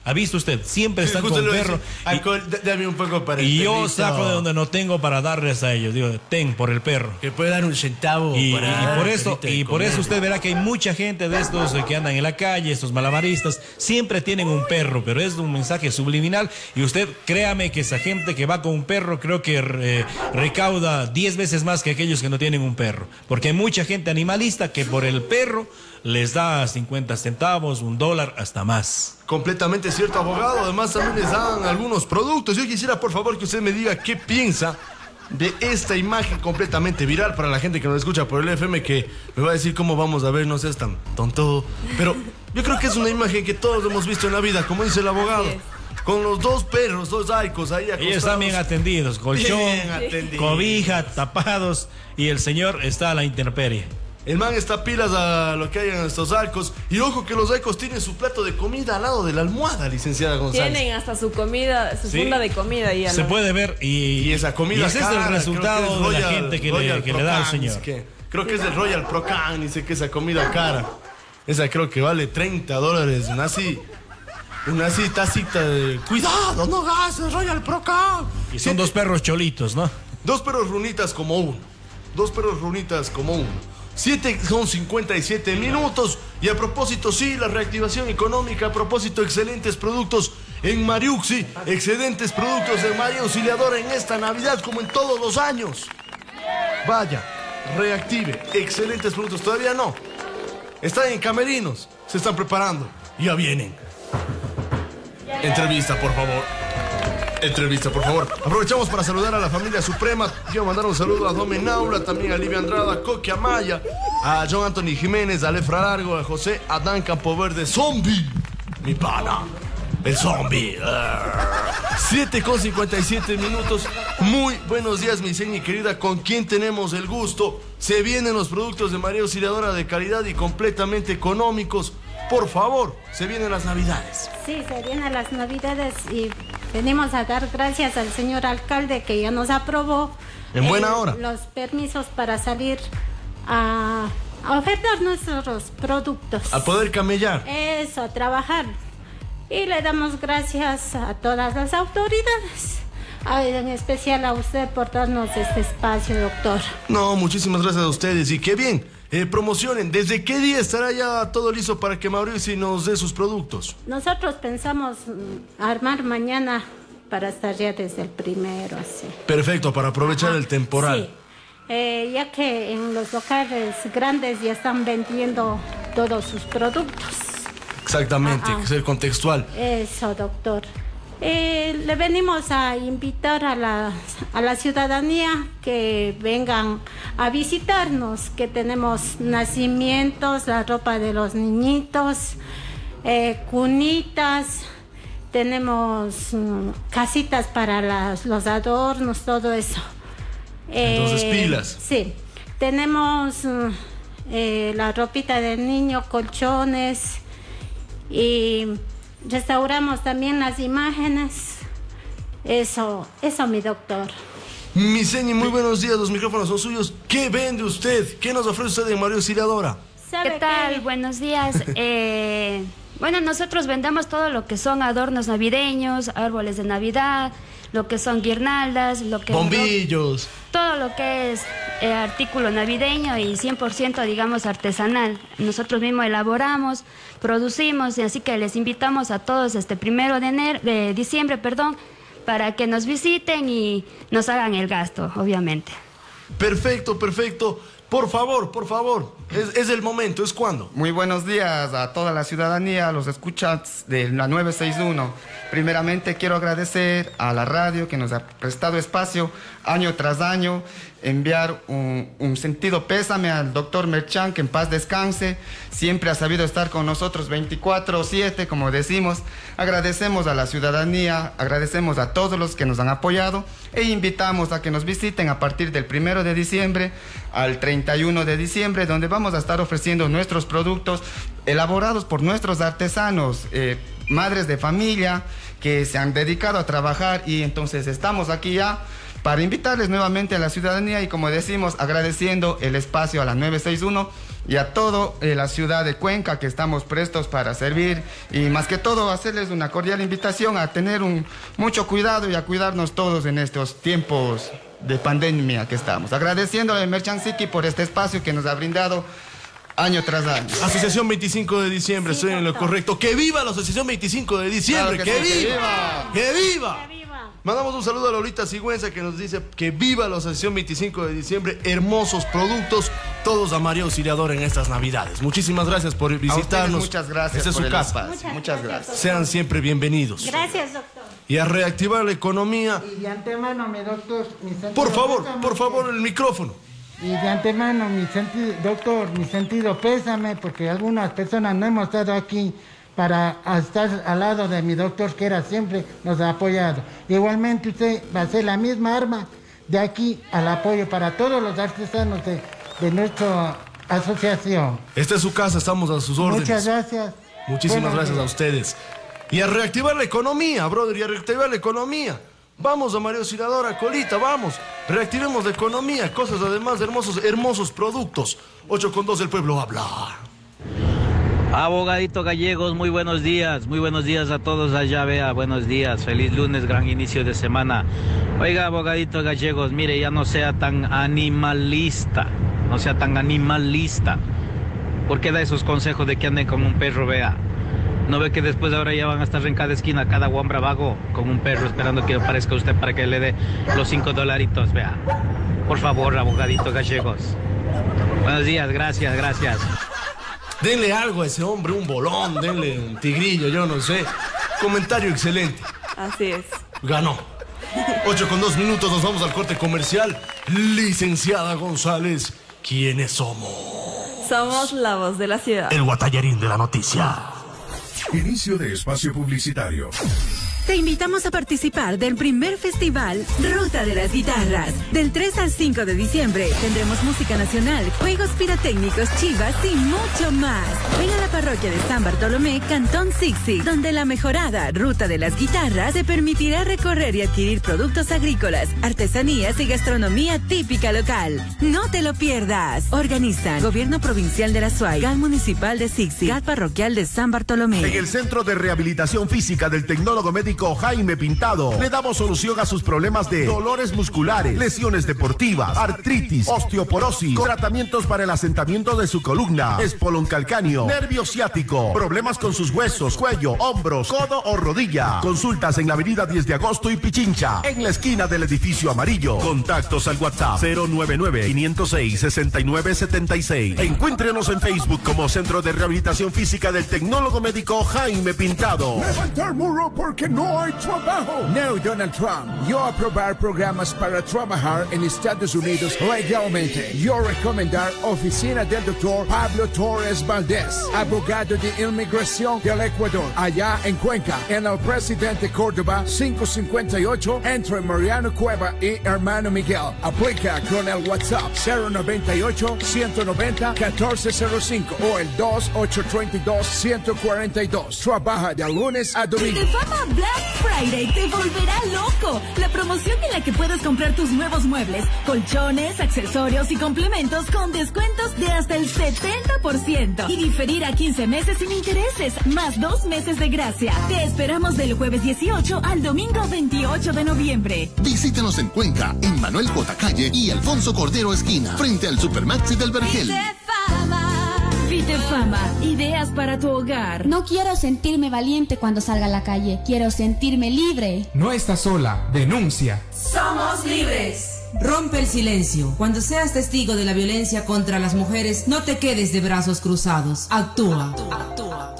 Speaker 3: ¿Ha visto usted? Siempre
Speaker 2: Sí,
Speaker 3: están
Speaker 2: justo
Speaker 3: con
Speaker 2: lo
Speaker 3: perro.
Speaker 2: decía. Alcohol, d- dame un poco para el
Speaker 3: Y yo
Speaker 2: perrito.
Speaker 3: saco de donde no tengo para darles a ellos. Digo, ten por el perro.
Speaker 2: Que puede dar un centavo
Speaker 3: Y,
Speaker 2: para
Speaker 3: y
Speaker 2: dar
Speaker 3: por
Speaker 2: al
Speaker 3: eso,
Speaker 2: perrito de
Speaker 3: y por
Speaker 2: comer.
Speaker 3: eso usted verá que hay mucha gente de estos eh, que andan en la calle, estos malabaristas, siempre tienen un perro, pero es un mensaje subliminal. Y usted, créame que esa gente que va con un perro, creo que eh, recauda diez veces más que aquellos que no tienen un perro. Porque hay mucha gente animalista que por el perro les da cincuenta centavos, un dólar, hasta más.
Speaker 2: Completamente cierto, abogado. Además, también les dan algunos productos. Yo quisiera, por favor, que usted me diga qué piensa de esta imagen completamente viral para la gente que nos escucha por el F M, que me va a decir cómo vamos a ver, no seas tan tonto. Pero yo creo que es una imagen que todos hemos visto en la vida, como dice el abogado. Con los dos perros, dos aicos ahí acostados.
Speaker 3: Ellos están bien atendidos, colchón,
Speaker 2: Bien atendidos.
Speaker 3: cobija, tapados, y el señor está a la intemperie.
Speaker 2: El man está pilas a lo que hay en estos arcos. Y ojo que los arcos tienen su plato de comida al lado de la almohada, licenciada González.
Speaker 4: Tienen hasta su comida, su
Speaker 3: Sí.
Speaker 4: funda de comida ahí. a
Speaker 3: Se
Speaker 4: la-
Speaker 3: puede ver y,
Speaker 2: Y esa comida
Speaker 3: y ese
Speaker 2: cara,
Speaker 3: es el
Speaker 2: creo
Speaker 3: resultado
Speaker 2: que es
Speaker 3: de la
Speaker 2: Royal-
Speaker 3: gente que, le,
Speaker 2: Royal
Speaker 3: que le da al
Speaker 2: Procan,
Speaker 3: señor.
Speaker 2: dice que- creo que es del Royal Procan, dice que esa comida cara. Esa creo que vale treinta dólares. Una así, una así tacita de... Cuidado, no gastes, Royal Procan.
Speaker 3: Y son dos perros cholitos, ¿no?
Speaker 2: Dos perros runitas como uno. Dos perros runitas como uno. siete con cincuenta y siete minutos. Y a propósito, sí, la reactivación económica. A propósito, excelentes productos en Mariuxi. Excelentes productos de María Auxiliadora en esta Navidad, como en todos los años. Vaya, reactive. Excelentes productos. Todavía no. Están en camerinos. Se están preparando. Ya vienen. Entrevista, por favor. Entrevista, por favor. Aprovechamos para saludar a la familia Suprema. Quiero mandar un saludo a Domen Naula, también a Livia Andrada, a Coque Amaya, a John Anthony Jiménez, a Lefra Largo, a José Adán Campoverde, Zombie, mi pana, el zombie. siete con cincuenta y siete minutos. Muy buenos días, mi señora querida. ¿Con quién tenemos el gusto? Se vienen los productos de María Auxiliadora de calidad y completamente económicos. Por favor, se vienen las Navidades.
Speaker 10: Sí, se vienen las Navidades y venimos a dar gracias al señor alcalde que ya nos aprobó
Speaker 2: En buena hora.
Speaker 10: los permisos para salir a, a ofertar nuestros productos.
Speaker 2: A poder camellar.
Speaker 10: Eso, a trabajar. Y le damos gracias a todas las autoridades, a- en especial a usted por darnos este espacio, doctor.
Speaker 2: No, muchísimas gracias a ustedes y qué bien. Eh, promocionen. ¿Desde qué día estará ya todo listo para que Mauricio nos dé sus productos?
Speaker 10: Nosotros pensamos mm, armar mañana para estar ya desde el primero, así.
Speaker 2: Perfecto, para aprovechar el temporal.
Speaker 10: Sí, eh, ya que en los locales grandes ya están vendiendo todos sus productos.
Speaker 2: Exactamente,
Speaker 10: Ah, ah.
Speaker 2: que es el contextual.
Speaker 10: Eso, doctor. Eh, le venimos a invitar a la, a la ciudadanía que vengan a visitarnos, que tenemos nacimientos, la ropa de los niñitos, eh, cunitas, tenemos mm, casitas para las- los adornos, todo eso.
Speaker 2: Entonces,
Speaker 10: Eh,
Speaker 2: pilas.
Speaker 10: Sí, tenemos mm, eh, la ropita del niño, colchones y restauramos también las imágenes. Eso, eso, mi doctor.
Speaker 2: Mi señor, muy buenos días, los micrófonos son suyos. ¿Qué vende usted? ¿Qué nos ofrece usted en María Auxiliadora?
Speaker 10: ¿Sabe
Speaker 11: ¿Qué tal?
Speaker 10: qué?
Speaker 11: Buenos días. Eh, bueno, nosotros vendemos todo lo que son adornos navideños, árboles de Navidad, lo que son guirnaldas, lo que
Speaker 2: Bombillos.
Speaker 11: todo lo que es eh, artículo navideño y cien por ciento, digamos, artesanal. Nosotros mismos elaboramos, producimos, y así que les invitamos a todos este primero de enero, de diciembre, perdón, para que nos visiten y nos hagan el gasto, obviamente.
Speaker 2: Perfecto, perfecto. Por favor, por favor. Es, es el momento, es cuando.
Speaker 12: Muy buenos días a toda la ciudadanía, a los escuchas de la nueve seis uno. Primeramente quiero agradecer a la radio que nos ha prestado espacio año tras año, enviar un, un sentido pésame al doctor Merchan, que en paz descanse, siempre ha sabido estar con nosotros veinticuatro siete, como decimos. Agradecemos a la ciudadanía, agradecemos a todos los que nos han apoyado e invitamos a que nos visiten a partir del primero de diciembre al treinta y uno de diciembre, donde vamos a estar ofreciendo nuestros productos elaborados por nuestros artesanos, eh, madres de familia que se han dedicado a trabajar, y entonces estamos aquí ya para invitarles nuevamente a la ciudadanía y, como decimos, agradeciendo el espacio a la nueve seis uno y a toda eh, la ciudad de Cuenca, que estamos prestos para servir, y más que todo hacerles una cordial invitación a tener un, mucho cuidado y a cuidarnos todos en estos tiempos de pandemia que estamos. Agradeciendo a Merchant City por este espacio que nos ha brindado año tras año.
Speaker 2: Asociación veinticinco de diciembre, sí, estoy en lo correcto. ¡Que viva la Asociación veinticinco de diciembre!
Speaker 12: Claro que
Speaker 2: ¡Que,
Speaker 12: sí,
Speaker 2: viva!
Speaker 12: que
Speaker 2: ¡Que
Speaker 12: viva!
Speaker 2: viva! Mandamos un saludo a Lolita Sigüenza, que nos dice que viva la Asociación veinticinco de diciembre. Hermosos productos, todos a María Auxiliadora en estas Navidades. Muchísimas gracias por visitarnos.
Speaker 12: Muchas gracias.
Speaker 2: Esta es
Speaker 12: por
Speaker 2: su
Speaker 12: el
Speaker 2: casa.
Speaker 12: espacio. Muchas gracias.
Speaker 2: Sean siempre bienvenidos.
Speaker 10: Gracias, doctor.
Speaker 2: Y a reactivar la economía.
Speaker 13: Y de antemano, mi doctor, mi sentido,
Speaker 2: Por favor, por favor, el micrófono.
Speaker 13: Y de antemano, mi sentido, doctor, mi sentido pésame, porque algunas personas no hemos estado aquí para estar al lado de mi doctor, que era siempre nos ha apoyado. Igualmente usted va a ser la misma arma de aquí al apoyo para todos los artesanos de, de nuestra asociación.
Speaker 2: Esta es su casa, estamos a sus órdenes.
Speaker 13: Muchas gracias.
Speaker 2: Muchísimas
Speaker 13: Buenos
Speaker 2: gracias
Speaker 13: días.
Speaker 2: a ustedes. Y a reactivar la economía, brother, y a reactivar la economía. Vamos a María Auxiliadora, Colita, vamos. Reactivemos la economía, cosas además de hermosos, hermosos productos. ocho con dos, el pueblo habla.
Speaker 14: Abogadito Gallegos, muy buenos días, muy buenos días a todos allá, vea, buenos días, feliz lunes, gran inicio de semana. Oiga, Abogadito Gallegos, mire, ya no sea tan animalista, no sea tan animalista. ¿Por qué da esos consejos de que anden con un perro, vea? ¿No ve que después ahora ya van a estar en cada esquina, cada guambra vago con un perro esperando que aparezca usted para que le dé los cinco dolaritos, vea? Por favor, Abogadito Gallegos. Buenos días, gracias, gracias.
Speaker 2: Denle algo a ese hombre, un bolón, denle un tigrillo, yo no sé. Comentario excelente.
Speaker 4: Así es.
Speaker 2: Ganó. ocho con dos minutos, nos vamos al corte comercial. Licenciada González, ¿quiénes somos?
Speaker 4: Somos la voz de la ciudad.
Speaker 2: El guatallarín de la noticia.
Speaker 15: Inicio de espacio publicitario.
Speaker 16: Te invitamos a participar del primer festival Ruta de las Guitarras. Del tres al cinco de diciembre tendremos música nacional, juegos pirotécnicos, chivas y mucho más. Ven a la parroquia de San Bartolomé, Cantón Sixi, donde la mejorada Ruta de las Guitarras te permitirá recorrer y adquirir productos agrícolas, artesanías y gastronomía típica local. No te lo pierdas. Organizan Gobierno Provincial de la Suay, G A L Municipal de Sixi, G A L Parroquial de San Bartolomé.
Speaker 15: En el Centro de Rehabilitación Física del Tecnólogo Médico Jaime Pintado, le damos solución a sus problemas de dolores musculares, lesiones deportivas, artritis, osteoporosis, tratamientos para el asentamiento de su columna, espolón calcáneo, nervio ciático, problemas con sus huesos, cuello, hombros, codo o rodilla. Consultas en la avenida diez de agosto y Pichincha, en la esquina del edificio amarillo. Contactos al WhatsApp cero nueve nueve, cinco cero seis, seis nueve siete seis. Encuéntrenos en Facebook como Centro de Rehabilitación Física del Tecnólogo Médico Jaime Pintado.
Speaker 17: Levantar muro porque no hay trabajo. No, Donald Trump. Yo aprobar programas para trabajar en Estados Unidos legalmente. Yo recomendar oficina del doctor Pablo Torres Valdés, abogado de inmigración del Ecuador, allá en Cuenca, en el Presidente Córdoba quinientos cincuenta y ocho, entre Mariano Cueva y Hermano Miguel. Aplica con el WhatsApp cero noventa y ocho, ciento noventa, catorce cero cinco o el dos ocho tres dos, ciento cuarenta y dos. Trabaja de lunes a domingo.
Speaker 16: Black Friday te volverá loco. La promoción en la que puedes comprar tus nuevos muebles, colchones, accesorios y complementos con descuentos de hasta el setenta por ciento y diferir a quince meses sin intereses, más dos meses de gracia. Te esperamos del jueves dieciocho al domingo veintiocho de noviembre.
Speaker 18: Visítanos en Cuenca, en Manuel J. Calle y Alfonso Cordero Esquina, frente al Supermaxi del Vergel.
Speaker 16: Vitefama, ideas para tu hogar.
Speaker 19: No quiero sentirme valiente cuando salga a la calle, quiero sentirme libre.
Speaker 20: No estás sola, denuncia.
Speaker 21: Somos libres. Rompe el silencio. Cuando seas testigo de la violencia contra las mujeres, no te quedes de brazos cruzados. Actúa. Actúa.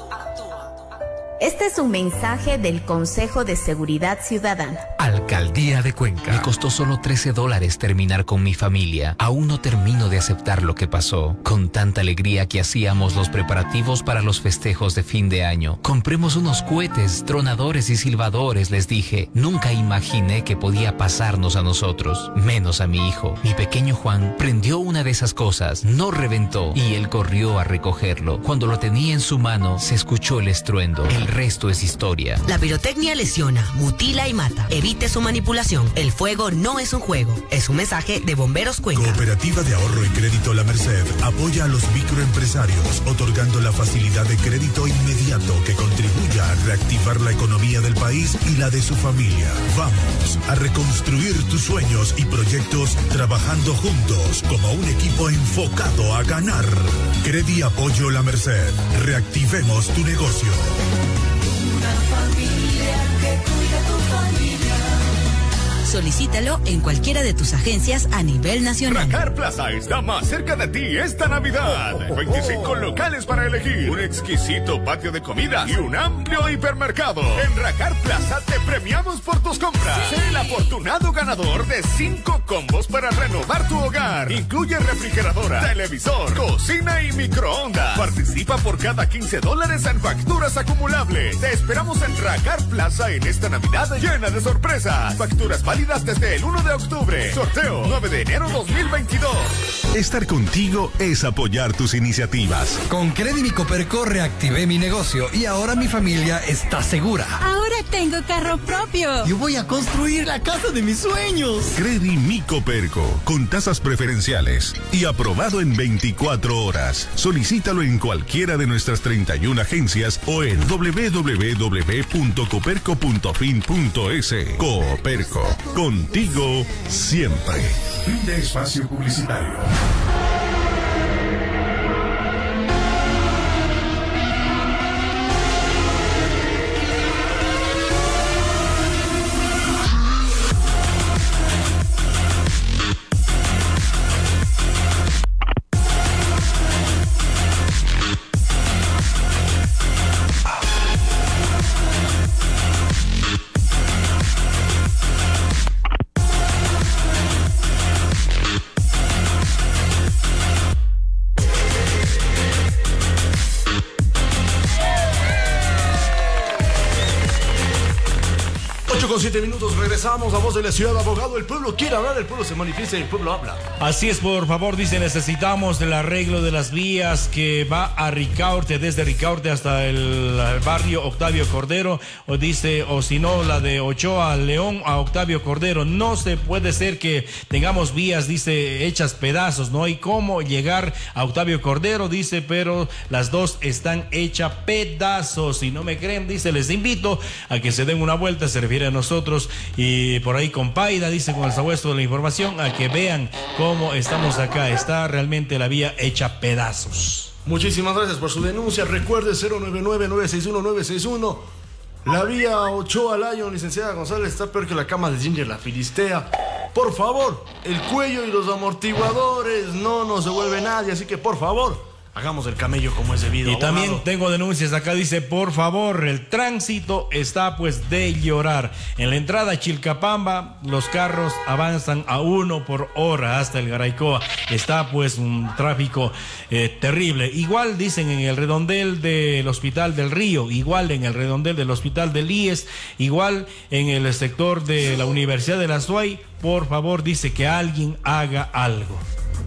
Speaker 22: Este es un mensaje del Consejo de Seguridad Ciudadana.
Speaker 23: Alcaldía de Cuenca. Me costó solo trece dólares terminar con mi familia. Aún no termino de aceptar lo que pasó. Con tanta alegría que hacíamos los preparativos para los festejos de fin de año. Compremos unos cohetes, tronadores y silbadores, les dije. Nunca imaginé que podía pasarnos a nosotros, menos a mi hijo. Mi pequeño Juan prendió una de esas cosas, no reventó y él corrió a recogerlo. Cuando lo tenía en su mano, se escuchó el estruendo. El resto es historia.
Speaker 24: La pirotecnia lesiona, mutila y mata. Evita
Speaker 1: Evite su manipulación. El fuego no es un juego. Es un mensaje de Bomberos Cuenca.
Speaker 5: Cooperativa de Ahorro y Crédito La Merced apoya a los microempresarios, otorgando la facilidad de crédito inmediato que contribuya a reactivar la economía del país y la de su familia. Vamos a reconstruir tus sueños y proyectos trabajando juntos como un equipo enfocado a ganar. Credi Apoyo La Merced. Reactivemos tu negocio.
Speaker 21: Una familia que cuida tu familia. Solicítalo en cualquiera de tus agencias a nivel nacional.
Speaker 6: Racar Plaza está más cerca de ti esta Navidad. veinticinco locales para elegir, un exquisito patio de comida y un amplio hipermercado. En Racar Plaza te premiamos por tus compras. Sé el afortunado ganador de cinco combos para renovar tu hogar. Incluye refrigeradora, televisor, cocina y microondas. Participa por cada quince dólares en facturas acumulables. Te esperamos en Racar Plaza en esta Navidad llena de sorpresas. Facturas válidas desde el uno de octubre. Sorteo nueve de enero dos mil veintidós.
Speaker 5: Estar contigo es apoyar tus iniciativas.
Speaker 24: Con Credi Coperco reactivé mi negocio y ahora mi familia está segura.
Speaker 16: Ahora tengo carro propio.
Speaker 24: Yo voy a construir la casa de mis sueños.
Speaker 5: Credi Micoperco, con tasas preferenciales y aprobado en veinticuatro horas. Solicítalo en cualquiera de nuestras treinta y una agencias o en doble u doble u doble u punto coperco punto fin punto es. Coperco, contigo siempre.
Speaker 15: Fin de espacio publicitario.
Speaker 2: Con siete minutos regresamos a Voz de la Ciudad, abogado. El pueblo quiere hablar, el pueblo se manifiesta y el pueblo habla.
Speaker 3: Así es, por favor, dice, necesitamos del arreglo de las vías que va a Ricaurte, desde Ricaurte hasta el barrio Octavio Cordero, o dice, o si no, la de Ochoa León a Octavio Cordero. No se puede ser que tengamos vías, dice, hechas pedazos, no hay cómo llegar a Octavio Cordero, dice, pero las dos están hechas pedazos. Si no me creen, dice, les invito a que se den una vuelta, se refiere a nosotros y por ahí con Paida, dice, con el sabueso de la información, a que vean cómo estamos acá. Está realmente la vía hecha pedazos.
Speaker 2: Muchísimas gracias por su denuncia. Recuerde cero nueve nueve, nueve seis uno, nueve seis uno. La vía Ochoa Lion, licenciada González, está peor que la cama de Ginger, la filistea. Por favor, el cuello y los amortiguadores no nos devuelve nadie, así que por favor, hagamos el camello como es debido.
Speaker 3: Y
Speaker 2: abogado.
Speaker 3: También tengo denuncias acá, dice, por favor, el tránsito está pues de llorar. En la entrada a Chilcapamba, los carros avanzan a uno por hora hasta el Garaycoa. Está pues un tráfico eh, terrible. Igual dicen en el redondel del Hospital del Río, igual en el redondel del Hospital del I E S, igual en el sector de la Universidad de la Suay. Por favor, dice que alguien haga algo.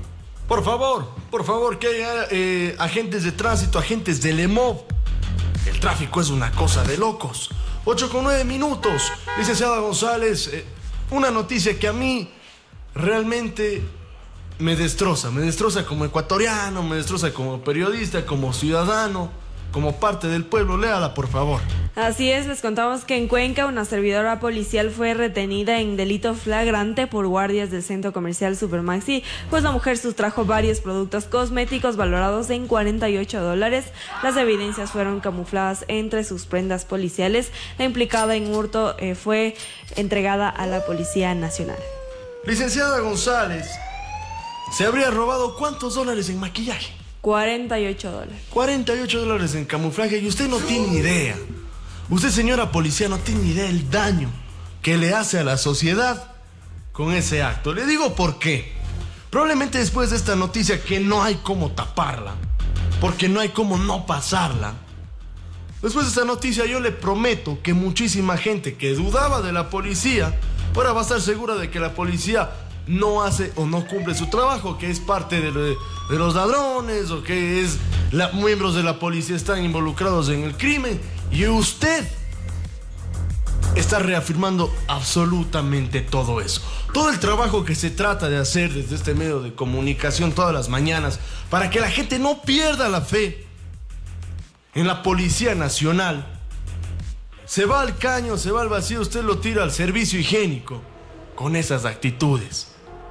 Speaker 2: Por favor, por favor, que haya eh, agentes de tránsito, agentes del E M O V. El tráfico es una cosa de locos. ocho con nueve minutos. Licenciada González, eh, una noticia que a mí realmente me destroza. Me destroza como ecuatoriano, me destroza como periodista, como ciudadano, como parte del pueblo. Léala, por favor.
Speaker 4: Así es, les contamos que en Cuenca una servidora policial fue retenida en delito flagrante por guardias del centro comercial Supermaxi, pues la mujer sustrajo varios productos cosméticos valorados en cuarenta y ocho dólares. Las evidencias fueron camufladas entre sus prendas policiales. La implicada en hurto eh, fue entregada a la Policía Nacional.
Speaker 2: Licenciada González, ¿se habría robado cuántos dólares en maquillaje?
Speaker 4: cuarenta y ocho dólares.
Speaker 2: cuarenta y ocho dólares en camuflaje y usted no tiene ni idea. Usted, señora policía, no tiene ni idea del daño que le hace a la sociedad con ese acto. Le digo por qué. Probablemente después de esta noticia que no hay cómo taparla, porque no hay cómo no pasarla. Después de esta noticia yo le prometo que muchísima gente que dudaba de la policía, ahora va a estar segura de que la policía no hace o no cumple su trabajo, que es parte de, lo de, de los ladrones o que es la, miembros de la policía están involucrados en el crimen. Y usted está reafirmando absolutamente todo eso. Todo el trabajo que se trata de hacer desde este medio de comunicación todas las mañanas para que la gente no pierda la fe en la Policía Nacional. Se va al caño, se va al vacío, usted lo tira al servicio higiénico con esas actitudes.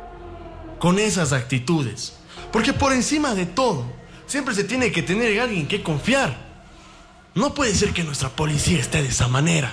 Speaker 2: Con esas actitudes. Porque por encima de todo, siempre se tiene que tener en alguien que confiar. No puede ser que nuestra policía esté de esa manera.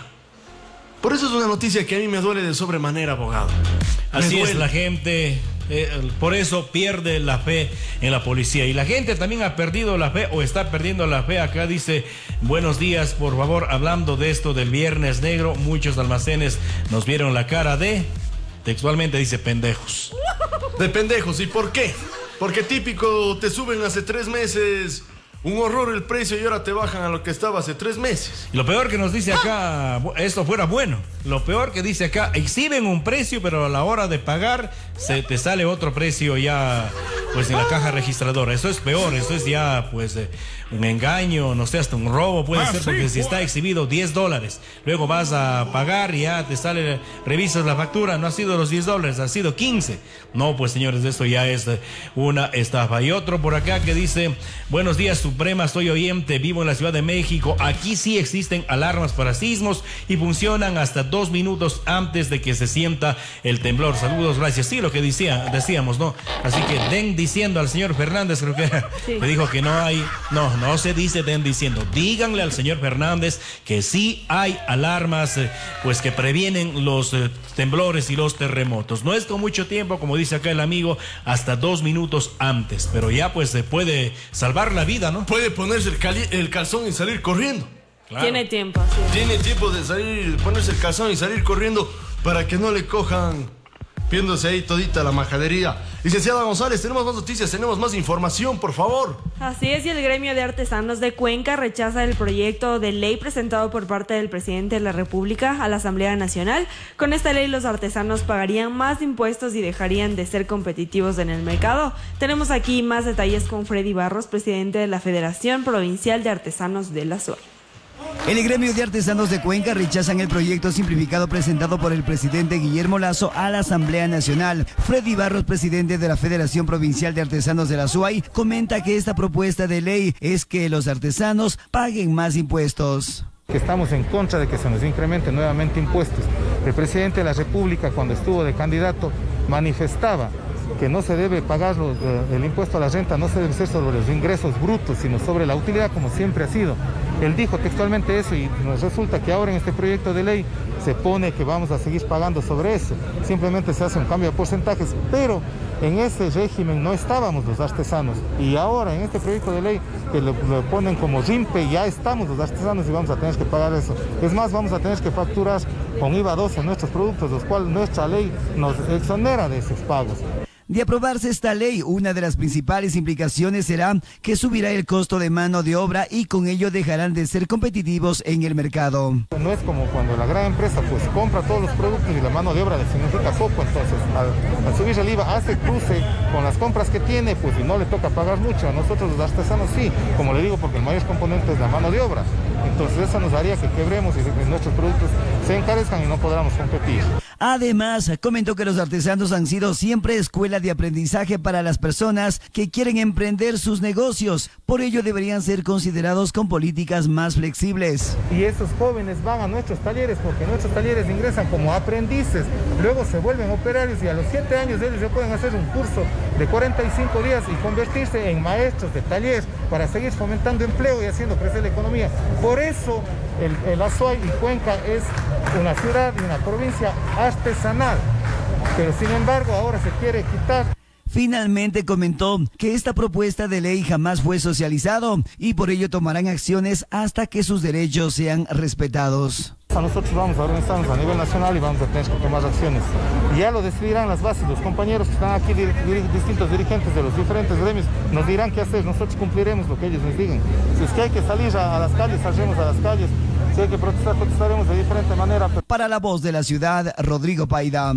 Speaker 2: Por eso es una noticia que a mí me duele de sobremanera, abogado.
Speaker 3: Así es, la gente, eh, por eso pierde la fe en la policía. Y la gente también ha perdido la fe o está perdiendo la fe. Acá dice, buenos días, por favor, hablando de esto del Viernes Negro, muchos almacenes nos vieron la cara de, textualmente dice, pendejos.
Speaker 2: De pendejos, ¿y por qué? Porque típico, te suben hace tres meses... un horror el precio y ahora te bajan a lo que estaba hace tres meses.
Speaker 3: Lo peor que nos dice acá, esto fuera bueno, lo peor que dice acá, exhiben un precio, pero a la hora de pagar se te sale otro precio ya, pues en la caja registradora. Eso es peor, eso es ya, pues, eh, un engaño, no sé, hasta un robo puede ah, ser, porque sí, si está exhibido diez dólares, luego vas a pagar y ya te sale, revisas la factura, no ha sido los diez dólares, ha sido quince. No, pues señores, esto ya es una estafa. Y otro por acá que dice, buenos días, Suprema, soy oyente, vivo en la Ciudad de México. Aquí sí existen alarmas para sismos y funcionan hasta dos minutos antes de que se sienta el temblor. Saludos, gracias. Sí, lo que decía, decíamos, ¿no? Así que den diciendo al señor Fernández, creo que sí. Me dijo que no hay, no, no se dice den diciendo. Díganle al señor Fernández que sí hay alarmas, eh, pues que previenen los eh, temblores y los terremotos. No es con mucho tiempo, como dice acá el amigo, hasta dos minutos antes, pero ya pues se puede salvar la vida, ¿no?
Speaker 2: Puede ponerse el, cali el calzón y salir corriendo.
Speaker 4: Claro. Tiene tiempo. Sí.
Speaker 2: Tiene tiempo de salir, ponerse el calzón y salir corriendo para que no le cojan viéndose ahí todita la majadería. Licenciada González, tenemos más noticias, tenemos más información, por favor.
Speaker 4: Así es, y el gremio de artesanos de Cuenca rechaza el proyecto de ley presentado por parte del presidente de la República a la Asamblea Nacional. Con esta ley los artesanos pagarían más impuestos y dejarían de ser competitivos en el mercado. Tenemos aquí más detalles con Freddy Barros, presidente de la Federación Provincial de Artesanos de la Suay.
Speaker 7: El gremio de artesanos de Cuenca rechazan el proyecto simplificado presentado por el presidente Guillermo Lasso a la Asamblea Nacional. Freddy Barros, presidente de la Federación Provincial de Artesanos de la Suay, comenta que esta propuesta de ley es que los artesanos paguen más impuestos.
Speaker 8: Que estamos en contra de que se nos incrementen nuevamente impuestos. El presidente de la República, cuando estuvo de candidato, manifestaba que no se debe pagar los, el impuesto a la renta, no se debe ser sobre los ingresos brutos, sino sobre la utilidad, como siempre ha sido. Él dijo textualmente eso y nos resulta que ahora en este proyecto de ley se pone que vamos a seguir pagando sobre eso. Simplemente se hace un cambio de porcentajes, pero en ese régimen no estábamos los artesanos. Y ahora en este proyecto de ley que lo, lo ponen como rimpe, ya estamos los artesanos y vamos a tener que pagar eso. Es más, vamos a tener que facturar con I V A doce nuestros productos, los cuales nuestra ley nos exonera de esos pagos.
Speaker 7: De aprobarse esta ley, una de las principales implicaciones será que subirá el costo de mano de obra y con ello dejarán de ser competitivos en el mercado.
Speaker 8: No es como cuando la gran empresa pues compra todos los productos y la mano de obra le significa poco, entonces al, al subir el I V A hace cruce con las compras que tiene pues y no le toca pagar mucho. A nosotros los artesanos sí, como le digo, porque el mayor componente es la mano de obra. Entonces eso nos haría que quebremos y que nuestros productos se encarezcan y no podamos competir.
Speaker 7: Además, comentó que los artesanos han sido siempre escuela de aprendizaje para las personas que quieren emprender sus negocios. Por ello deberían ser considerados con políticas más flexibles.
Speaker 8: Y esos jóvenes van a nuestros talleres porque nuestros talleres ingresan como aprendices, luego se vuelven operarios y a los siete años ellos ya pueden hacer un curso de cuarenta y cinco días y convertirse en maestros de taller para seguir fomentando empleo y haciendo crecer la economía. Por eso el, el Azuay y Cuenca es una ciudad y una provincia artesanal, pero sin embargo ahora se quiere quitar.
Speaker 7: Finalmente comentó que esta propuesta de ley jamás fue socializado y por ello tomarán acciones hasta que sus derechos sean respetados.
Speaker 8: Nosotros vamos a organizarnos a nivel nacional y vamos a tener que tomar acciones. Y ya lo decidirán las bases, los compañeros que están aquí, dir, dir, distintos dirigentes de los diferentes gremios, nos dirán qué hacer, nosotros cumpliremos lo que ellos nos digan. Si es que hay que salir a, a las calles, saldremos a las calles. Si hay que protestar, protestaremos de diferente manera.
Speaker 7: Para La Voz de la Ciudad, Rodrigo Paida.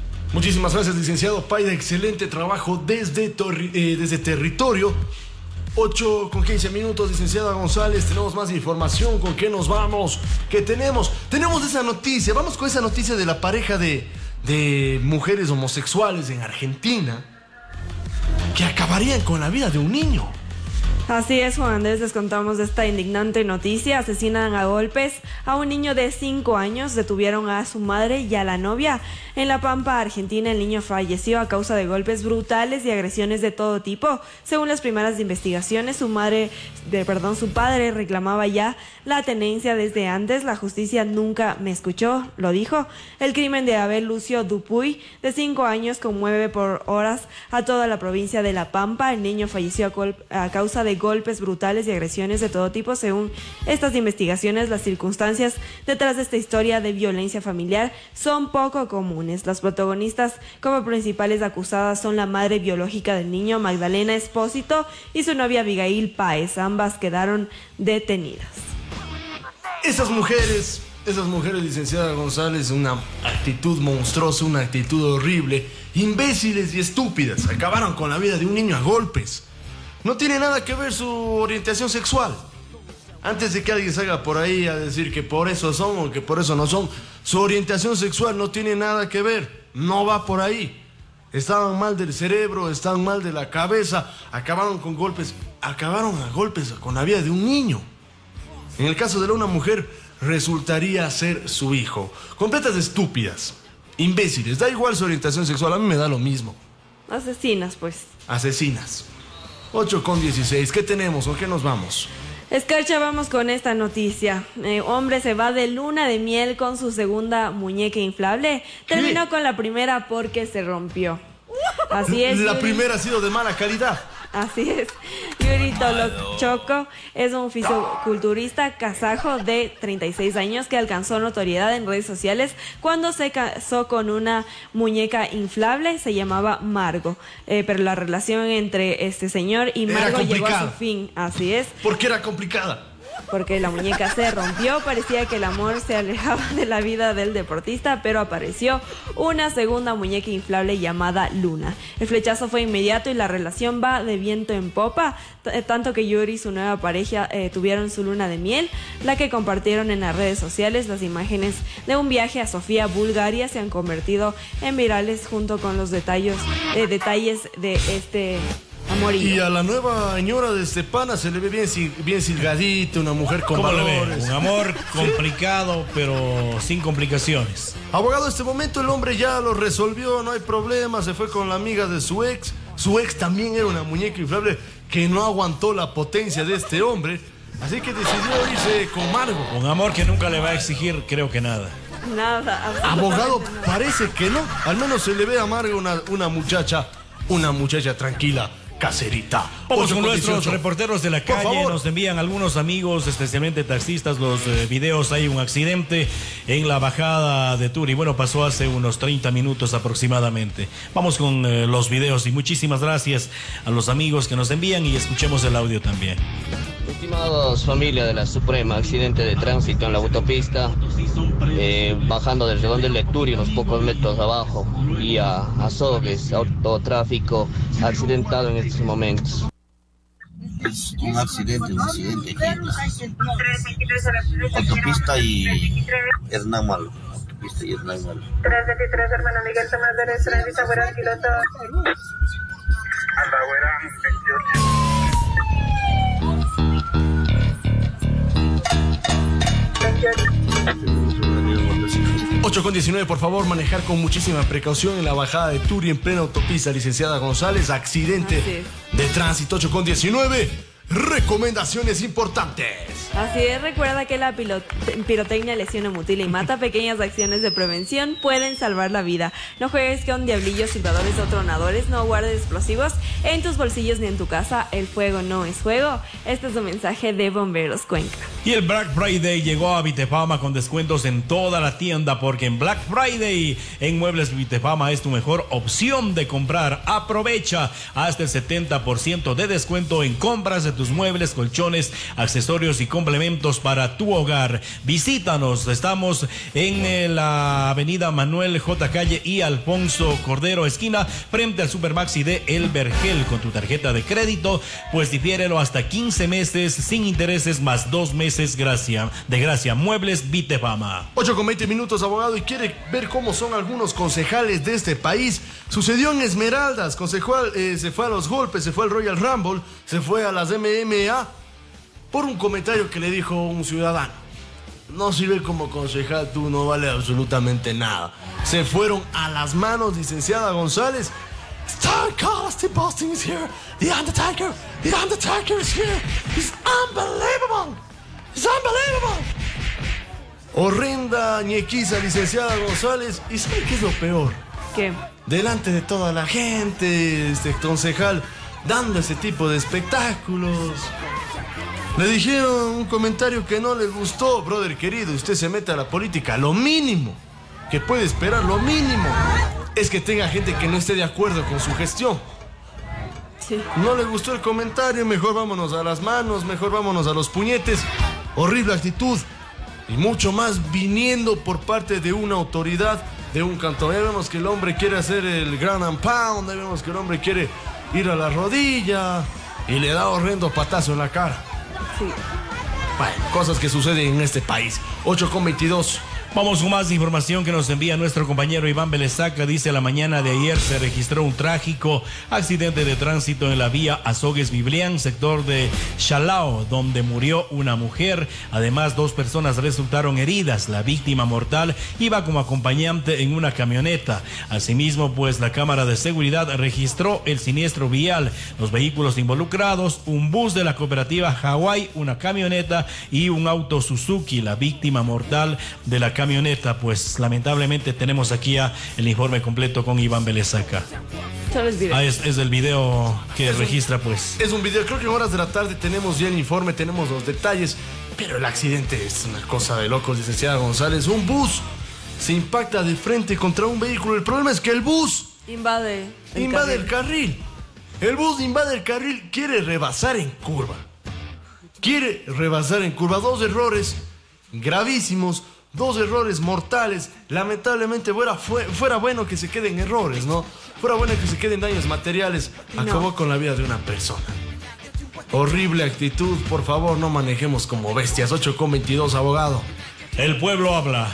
Speaker 2: Muchísimas gracias, licenciado Paida. Excelente trabajo desde, eh, desde territorio. ocho con quince minutos, licenciada González, tenemos más información. ¿Con qué nos vamos? ¿Qué tenemos? Tenemos esa noticia, vamos con esa noticia de la pareja de, de mujeres homosexuales en Argentina que acabarían con la vida de un niño.
Speaker 4: Así es, Juan Andrés, les contamos de esta indignante noticia. Asesinan a golpes a un niño de cinco años, detuvieron a su madre y a la novia. En La Pampa, Argentina, el niño falleció a causa de golpes brutales y agresiones de todo tipo. Según las primeras investigaciones, su madre, de, perdón, su padre reclamaba ya la tenencia desde antes. La justicia nunca me escuchó, lo dijo. El crimen de Abel Lucio Dupuy, de cinco años, conmueve por horas a toda la provincia de La Pampa. El niño falleció a, a causa de golpes brutales y agresiones de todo tipo. Según estas investigaciones, las circunstancias detrás de esta historia de violencia familiar son poco comunes. Las protagonistas como principales acusadas son la madre biológica del niño, Magdalena Espósito, y su novia Abigail Páez. Ambas quedaron detenidas.
Speaker 2: Esas mujeres, esas mujeres, licenciada González, una actitud monstruosa, una actitud horrible, imbéciles y estúpidas, acabaron con la vida de un niño a golpes. No tiene nada que ver su orientación sexual. Antes de que alguien salga por ahí a decir que por eso son o que por eso no son, su orientación sexual no tiene nada que ver. No va por ahí. Estaban mal del cerebro, estaban mal de la cabeza, acabaron con golpes, acabaron a golpes con la vida de un niño. En el caso de una mujer, resultaría ser su hijo. Completas estúpidas, imbéciles, da igual su orientación sexual, a mí me da lo mismo.
Speaker 4: Asesinas, pues.
Speaker 2: Asesinas. ocho con dieciséis, ¿qué tenemos? ¿Con qué nos vamos?
Speaker 4: Escarcha, vamos con esta noticia. Eh, hombre se va de luna de miel con su segunda muñeca inflable. Terminó ¿Qué? con la primera porque se rompió. Así es.
Speaker 2: La
Speaker 4: Yuri.
Speaker 2: primera ha sido de mala calidad.
Speaker 4: Así es. Yuri Tolochoko es un fisiculturista kazajo de treinta y seis años que alcanzó notoriedad en redes sociales cuando se casó con una muñeca inflable. Se llamaba Margo. Eh, pero la relación entre este señor y Margo llegó a su fin. Así es.
Speaker 2: ¿Por qué era complicada?
Speaker 4: Porque la muñeca se rompió, parecía que el amor se alejaba de la vida del deportista, pero apareció una segunda muñeca inflable llamada Luna. El flechazo fue inmediato y la relación va de viento en popa, tanto que Yuri y su nueva pareja eh, tuvieron su luna de miel, la que compartieron en las redes sociales. Las imágenes de un viaje a Sofía, Bulgaria, se han convertido en virales junto con los detalles, eh, detalles de este... amorío.
Speaker 2: Y a la nueva señora de Estepana se le ve bien, bien silgadita, una mujer con valores.
Speaker 3: Un amor complicado, pero sin complicaciones.
Speaker 2: Abogado, en este momento el hombre ya lo resolvió, no hay problema, se fue con la amiga de su ex. Su ex también era una muñeca inflable que no aguantó la potencia de este hombre, así que decidió irse con Margo.
Speaker 3: Un amor que nunca le va a exigir, creo que nada.
Speaker 4: Nada.
Speaker 2: Abogado,
Speaker 4: nada.
Speaker 2: Parece que no. Al menos se le ve a Margo una, una muchacha, una muchacha tranquila, caserita.
Speaker 3: Vamos con nuestros reporteros de la calle. Nos envían algunos amigos, especialmente taxistas, los eh, videos. Hay un accidente en la bajada de Turi. Bueno, pasó hace unos treinta minutos aproximadamente. Vamos con eh, los videos y muchísimas gracias a los amigos que nos envían y escuchemos el audio también.
Speaker 9: Estimados familia de la Suprema, accidente de tránsito en la autopista, eh, bajando del redondel de Turi unos pocos metros abajo, y a Azogues, autotráfico accidentado en estos momentos.
Speaker 10: Es un accidente, un accidente aquí en la autopista y Hernán Malo. Autopista y Hernán Malo.
Speaker 11: tres veintitrés, hermano Miguel Tomás de Restaurante, buenas piloto. Anda, buenas, veintiocho.
Speaker 2: ocho con diecinueve, por favor, manejar con muchísima precaución en la bajada de Turi en plena autopista, licenciada González. Accidente de tránsito. Ocho con diecinueve, recomendaciones importantes.
Speaker 4: Así es, recuerda que la pirotecnia lesiona, mutila y mata. Pequeñas acciones de prevención pueden salvar la vida. No juegues con diablillos, silbadores o tronadores. No guardes explosivos en tus bolsillos ni en tu casa. El fuego no es juego. Este es un mensaje de Bomberos Cuenca.
Speaker 3: Y el Black Friday llegó a Vitefama con descuentos en toda la tienda, porque en Black Friday en Muebles Vitefama es tu mejor opción de comprar. Aprovecha hasta el setenta por ciento de descuento en compras de tus muebles, colchones, accesorios y complementos para tu hogar. Visítanos, estamos en la avenida Manuel J. Calle y Alfonso Cordero, esquina, frente al Supermaxi de El Vergel. Con tu tarjeta de crédito, pues difiérelo hasta quince meses sin intereses más dos meses gracia, de gracia. Muebles Vitefama.
Speaker 2: ocho con veinte minutos, abogado, y quiere ver cómo son algunos concejales de este país. Sucedió en Esmeraldas, concejal eh, se fue a los golpes, se fue al Royal Rumble, se fue a las M M A por un comentario que le dijo un ciudadano. No sirve como concejal, tú no vale absolutamente nada. Se fueron a las manos, licenciada González. Stone Cold Steve Austin is here. The Undertaker, The Undertaker is here. It's unbelievable. It's unbelievable. Horrenda ñequiza, licenciada González. ¿Y sabe qué es lo peor?
Speaker 4: ¿Qué?
Speaker 2: Delante de toda la gente, este concejal dando ese tipo de espectáculos. Le dijeron un comentario que no le gustó. Brother querido, usted se mete a la política. Lo mínimo que puede esperar, lo mínimo, es que tenga gente que no esté de acuerdo con su gestión.
Speaker 4: Sí.
Speaker 2: No le gustó el comentario, mejor vámonos a las manos, mejor vámonos a los puñetes. Horrible actitud. Y mucho más viniendo por parte de una autoridad, de un cantón. Ya vemos que el hombre quiere hacer el ground and pound, ya vemos que el hombre quiere ir a la rodilla y le da horrendo patazo en la cara.
Speaker 4: Sí.
Speaker 2: Bueno, cosas que suceden en este país. ocho con veintidós.
Speaker 3: Vamos con más información que nos envía nuestro compañero Iván Belezaca. Dice: la mañana de ayer se registró un trágico accidente de tránsito en la vía Azogues-Biblián, sector de Chalao, donde murió una mujer. Además, dos personas resultaron heridas. La víctima mortal iba como acompañante en una camioneta. Asimismo, pues la cámara de seguridad registró el siniestro vial. Los vehículos involucrados: un bus de la cooperativa Hawái, una camioneta y un auto Suzuki. La víctima mortal de la camioneta camioneta, pues lamentablemente tenemos aquí ya el informe completo con Iván Belezaca.
Speaker 4: Solo es video.
Speaker 3: Ah, es, es el video que
Speaker 2: es
Speaker 3: registra,
Speaker 2: un,
Speaker 3: pues.
Speaker 2: Es un video, creo que en horas de la tarde tenemos ya el informe, tenemos los detalles, pero el accidente es una cosa de locos, licenciada González. Un bus se impacta de frente contra un vehículo. El problema es que el bus
Speaker 4: invade el
Speaker 2: invade
Speaker 4: carril.
Speaker 2: el carril. El bus invade el carril, quiere rebasar en curva. Quiere rebasar en curva. Dos errores gravísimos. Dos errores mortales. Lamentablemente fuera, fuera bueno que se queden errores, ¿no? Fuera bueno que se queden daños materiales. Acabó no. con la vida de una persona. Horrible actitud. Por favor, no manejemos como bestias. ocho con veintidós, abogado.
Speaker 3: El pueblo habla.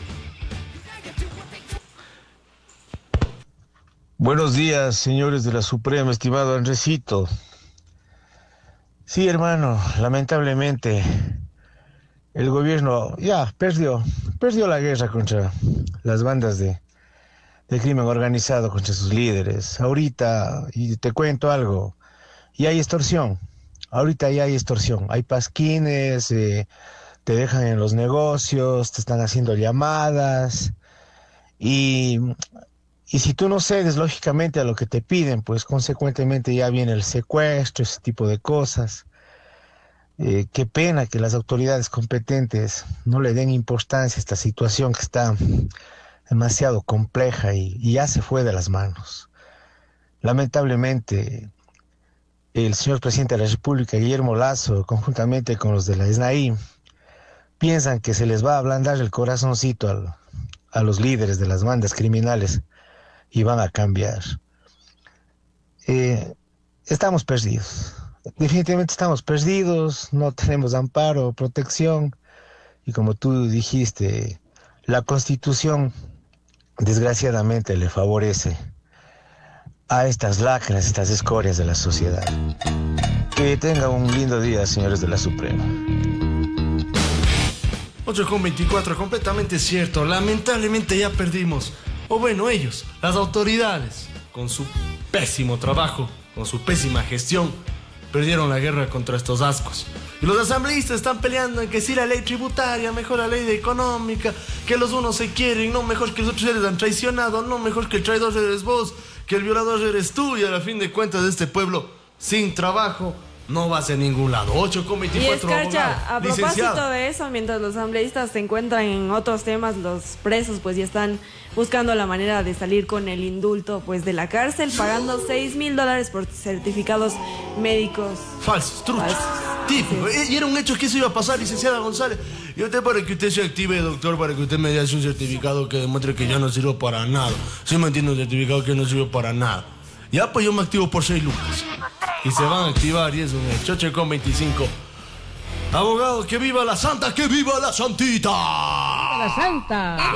Speaker 12: Buenos días, señores de la Suprema, estimado Andresito. Sí, hermano, lamentablemente el gobierno ya perdió, perdió la guerra contra las bandas de, de crimen organizado, contra sus líderes. Ahorita, y te cuento algo, ya hay extorsión. Ahorita ya hay extorsión. Hay pasquines, eh, te dejan en los negocios, te están haciendo llamadas. Y, y si tú no cedes, lógicamente, a lo que te piden, pues consecuentemente ya viene el secuestro, ese tipo de cosas. Eh, qué pena que las autoridades competentes no le den importancia a esta situación que está demasiado compleja y, y ya se fue de las manos. Lamentablemente, el señor presidente de la República, Guillermo Lasso, conjuntamente con los de la S N A I, piensan que se les va a ablandar el corazoncito al, a los líderes de las bandas criminales y van a cambiar. Eh, estamos perdidos. Definitivamente estamos perdidos, no tenemos amparo, protección, y como tú dijiste, la Constitución desgraciadamente le favorece a estas lacras, estas escorias de la sociedad. Que tengan un lindo día, señores de la Suprema.
Speaker 2: ocho con veinticuatro, completamente cierto, lamentablemente ya perdimos, o bueno, ellos, las autoridades, con su pésimo trabajo, con su pésima gestión, perdieron la guerra contra estos ascos. Y los asambleístas están peleando en que si la ley tributaria, mejor la ley de económica, que los unos se quieren, no, mejor que los otros se les han traicionado, no, mejor que el traidor eres vos, que el violador eres tú, y a la fin de cuentas de este pueblo sin trabajo, no va a ser ningún lado. ocho con
Speaker 4: Y
Speaker 2: veinticuatro
Speaker 4: Escarcha,
Speaker 2: abogados.
Speaker 4: a propósito
Speaker 2: Licenciado.
Speaker 4: de eso, mientras los asambleístas se encuentran en otros temas, los presos pues ya están buscando la manera de salir con el indulto pues de la cárcel, pagando seis mil dólares por certificados médicos
Speaker 2: Falsos, truchos.
Speaker 4: falsos.
Speaker 2: Tipo, y era un hecho que eso iba a pasar, licenciada González. Y usted, para que usted se active, doctor, para que usted me dé un certificado que demuestre que ya no sirvo para nada. ¿Sí me entiende? Un certificado que no sirve para nada. Ya, pues yo me activo por seis lucas. Y se van a activar, y es un hecho. ocho con veinticinco. Abogado, que viva la santa, que viva la santita.
Speaker 13: ¡Viva la santa!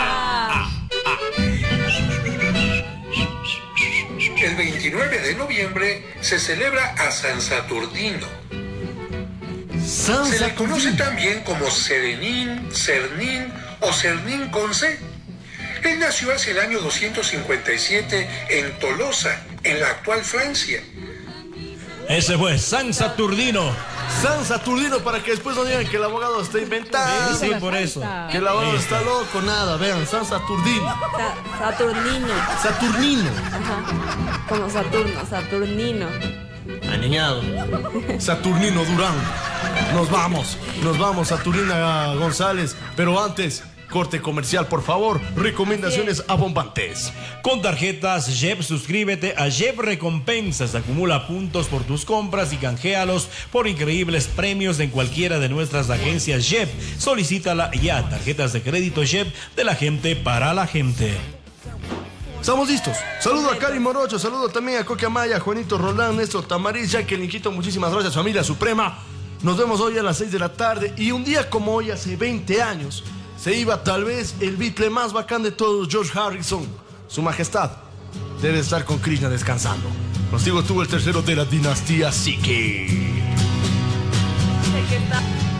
Speaker 14: El veintinueve de noviembre se celebra a San Saturnino.
Speaker 2: San
Speaker 14: se le
Speaker 2: Saturnino.
Speaker 14: conoce también como Serenín, Cernín o Cernín con C. Él nació hacia el año doscientos cincuenta y siete en Tolosa, en la actual Francia.
Speaker 3: Ese fue San Saturnino.
Speaker 2: San Saturnino, para que después no digan que el abogado está inventando.
Speaker 3: Sí, sí, por eso.
Speaker 2: Que el abogado
Speaker 3: Ahí
Speaker 2: está.
Speaker 3: está.
Speaker 2: loco, nada. Vean, San Saturnino.
Speaker 4: Sa- Saturnino.
Speaker 2: Saturnino.
Speaker 4: Ajá. Como Saturno, Saturnino.
Speaker 2: Aniñado. Saturnino Durán. Nos vamos. Nos vamos, Saturnina González. Pero antes, corte comercial, por favor. Recomendaciones abombantes.
Speaker 3: Con tarjetas J E P, suscríbete a J E P Recompensas. Acumula puntos por tus compras y canjealos por increíbles premios en cualquiera de nuestras agencias J E P. Solicítala ya. Tarjetas de crédito J E P, de la gente para la gente.
Speaker 2: Estamos listos. Saludo a Cari Morocho, saludo también a Coque Amaya, Juanito Roland, Néstor Tamariz, Jacqueline Quito, muchísimas gracias, familia suprema. Nos vemos hoy a las seis de la tarde y un día como hoy, hace veinte años, se iba tal vez el Beatle más bacán de todos, George Harrison. Su majestad debe estar con Krishna descansando. Contigo estuvo el tercero de la dinastía Siki.
Speaker 4: ¿Qué tal?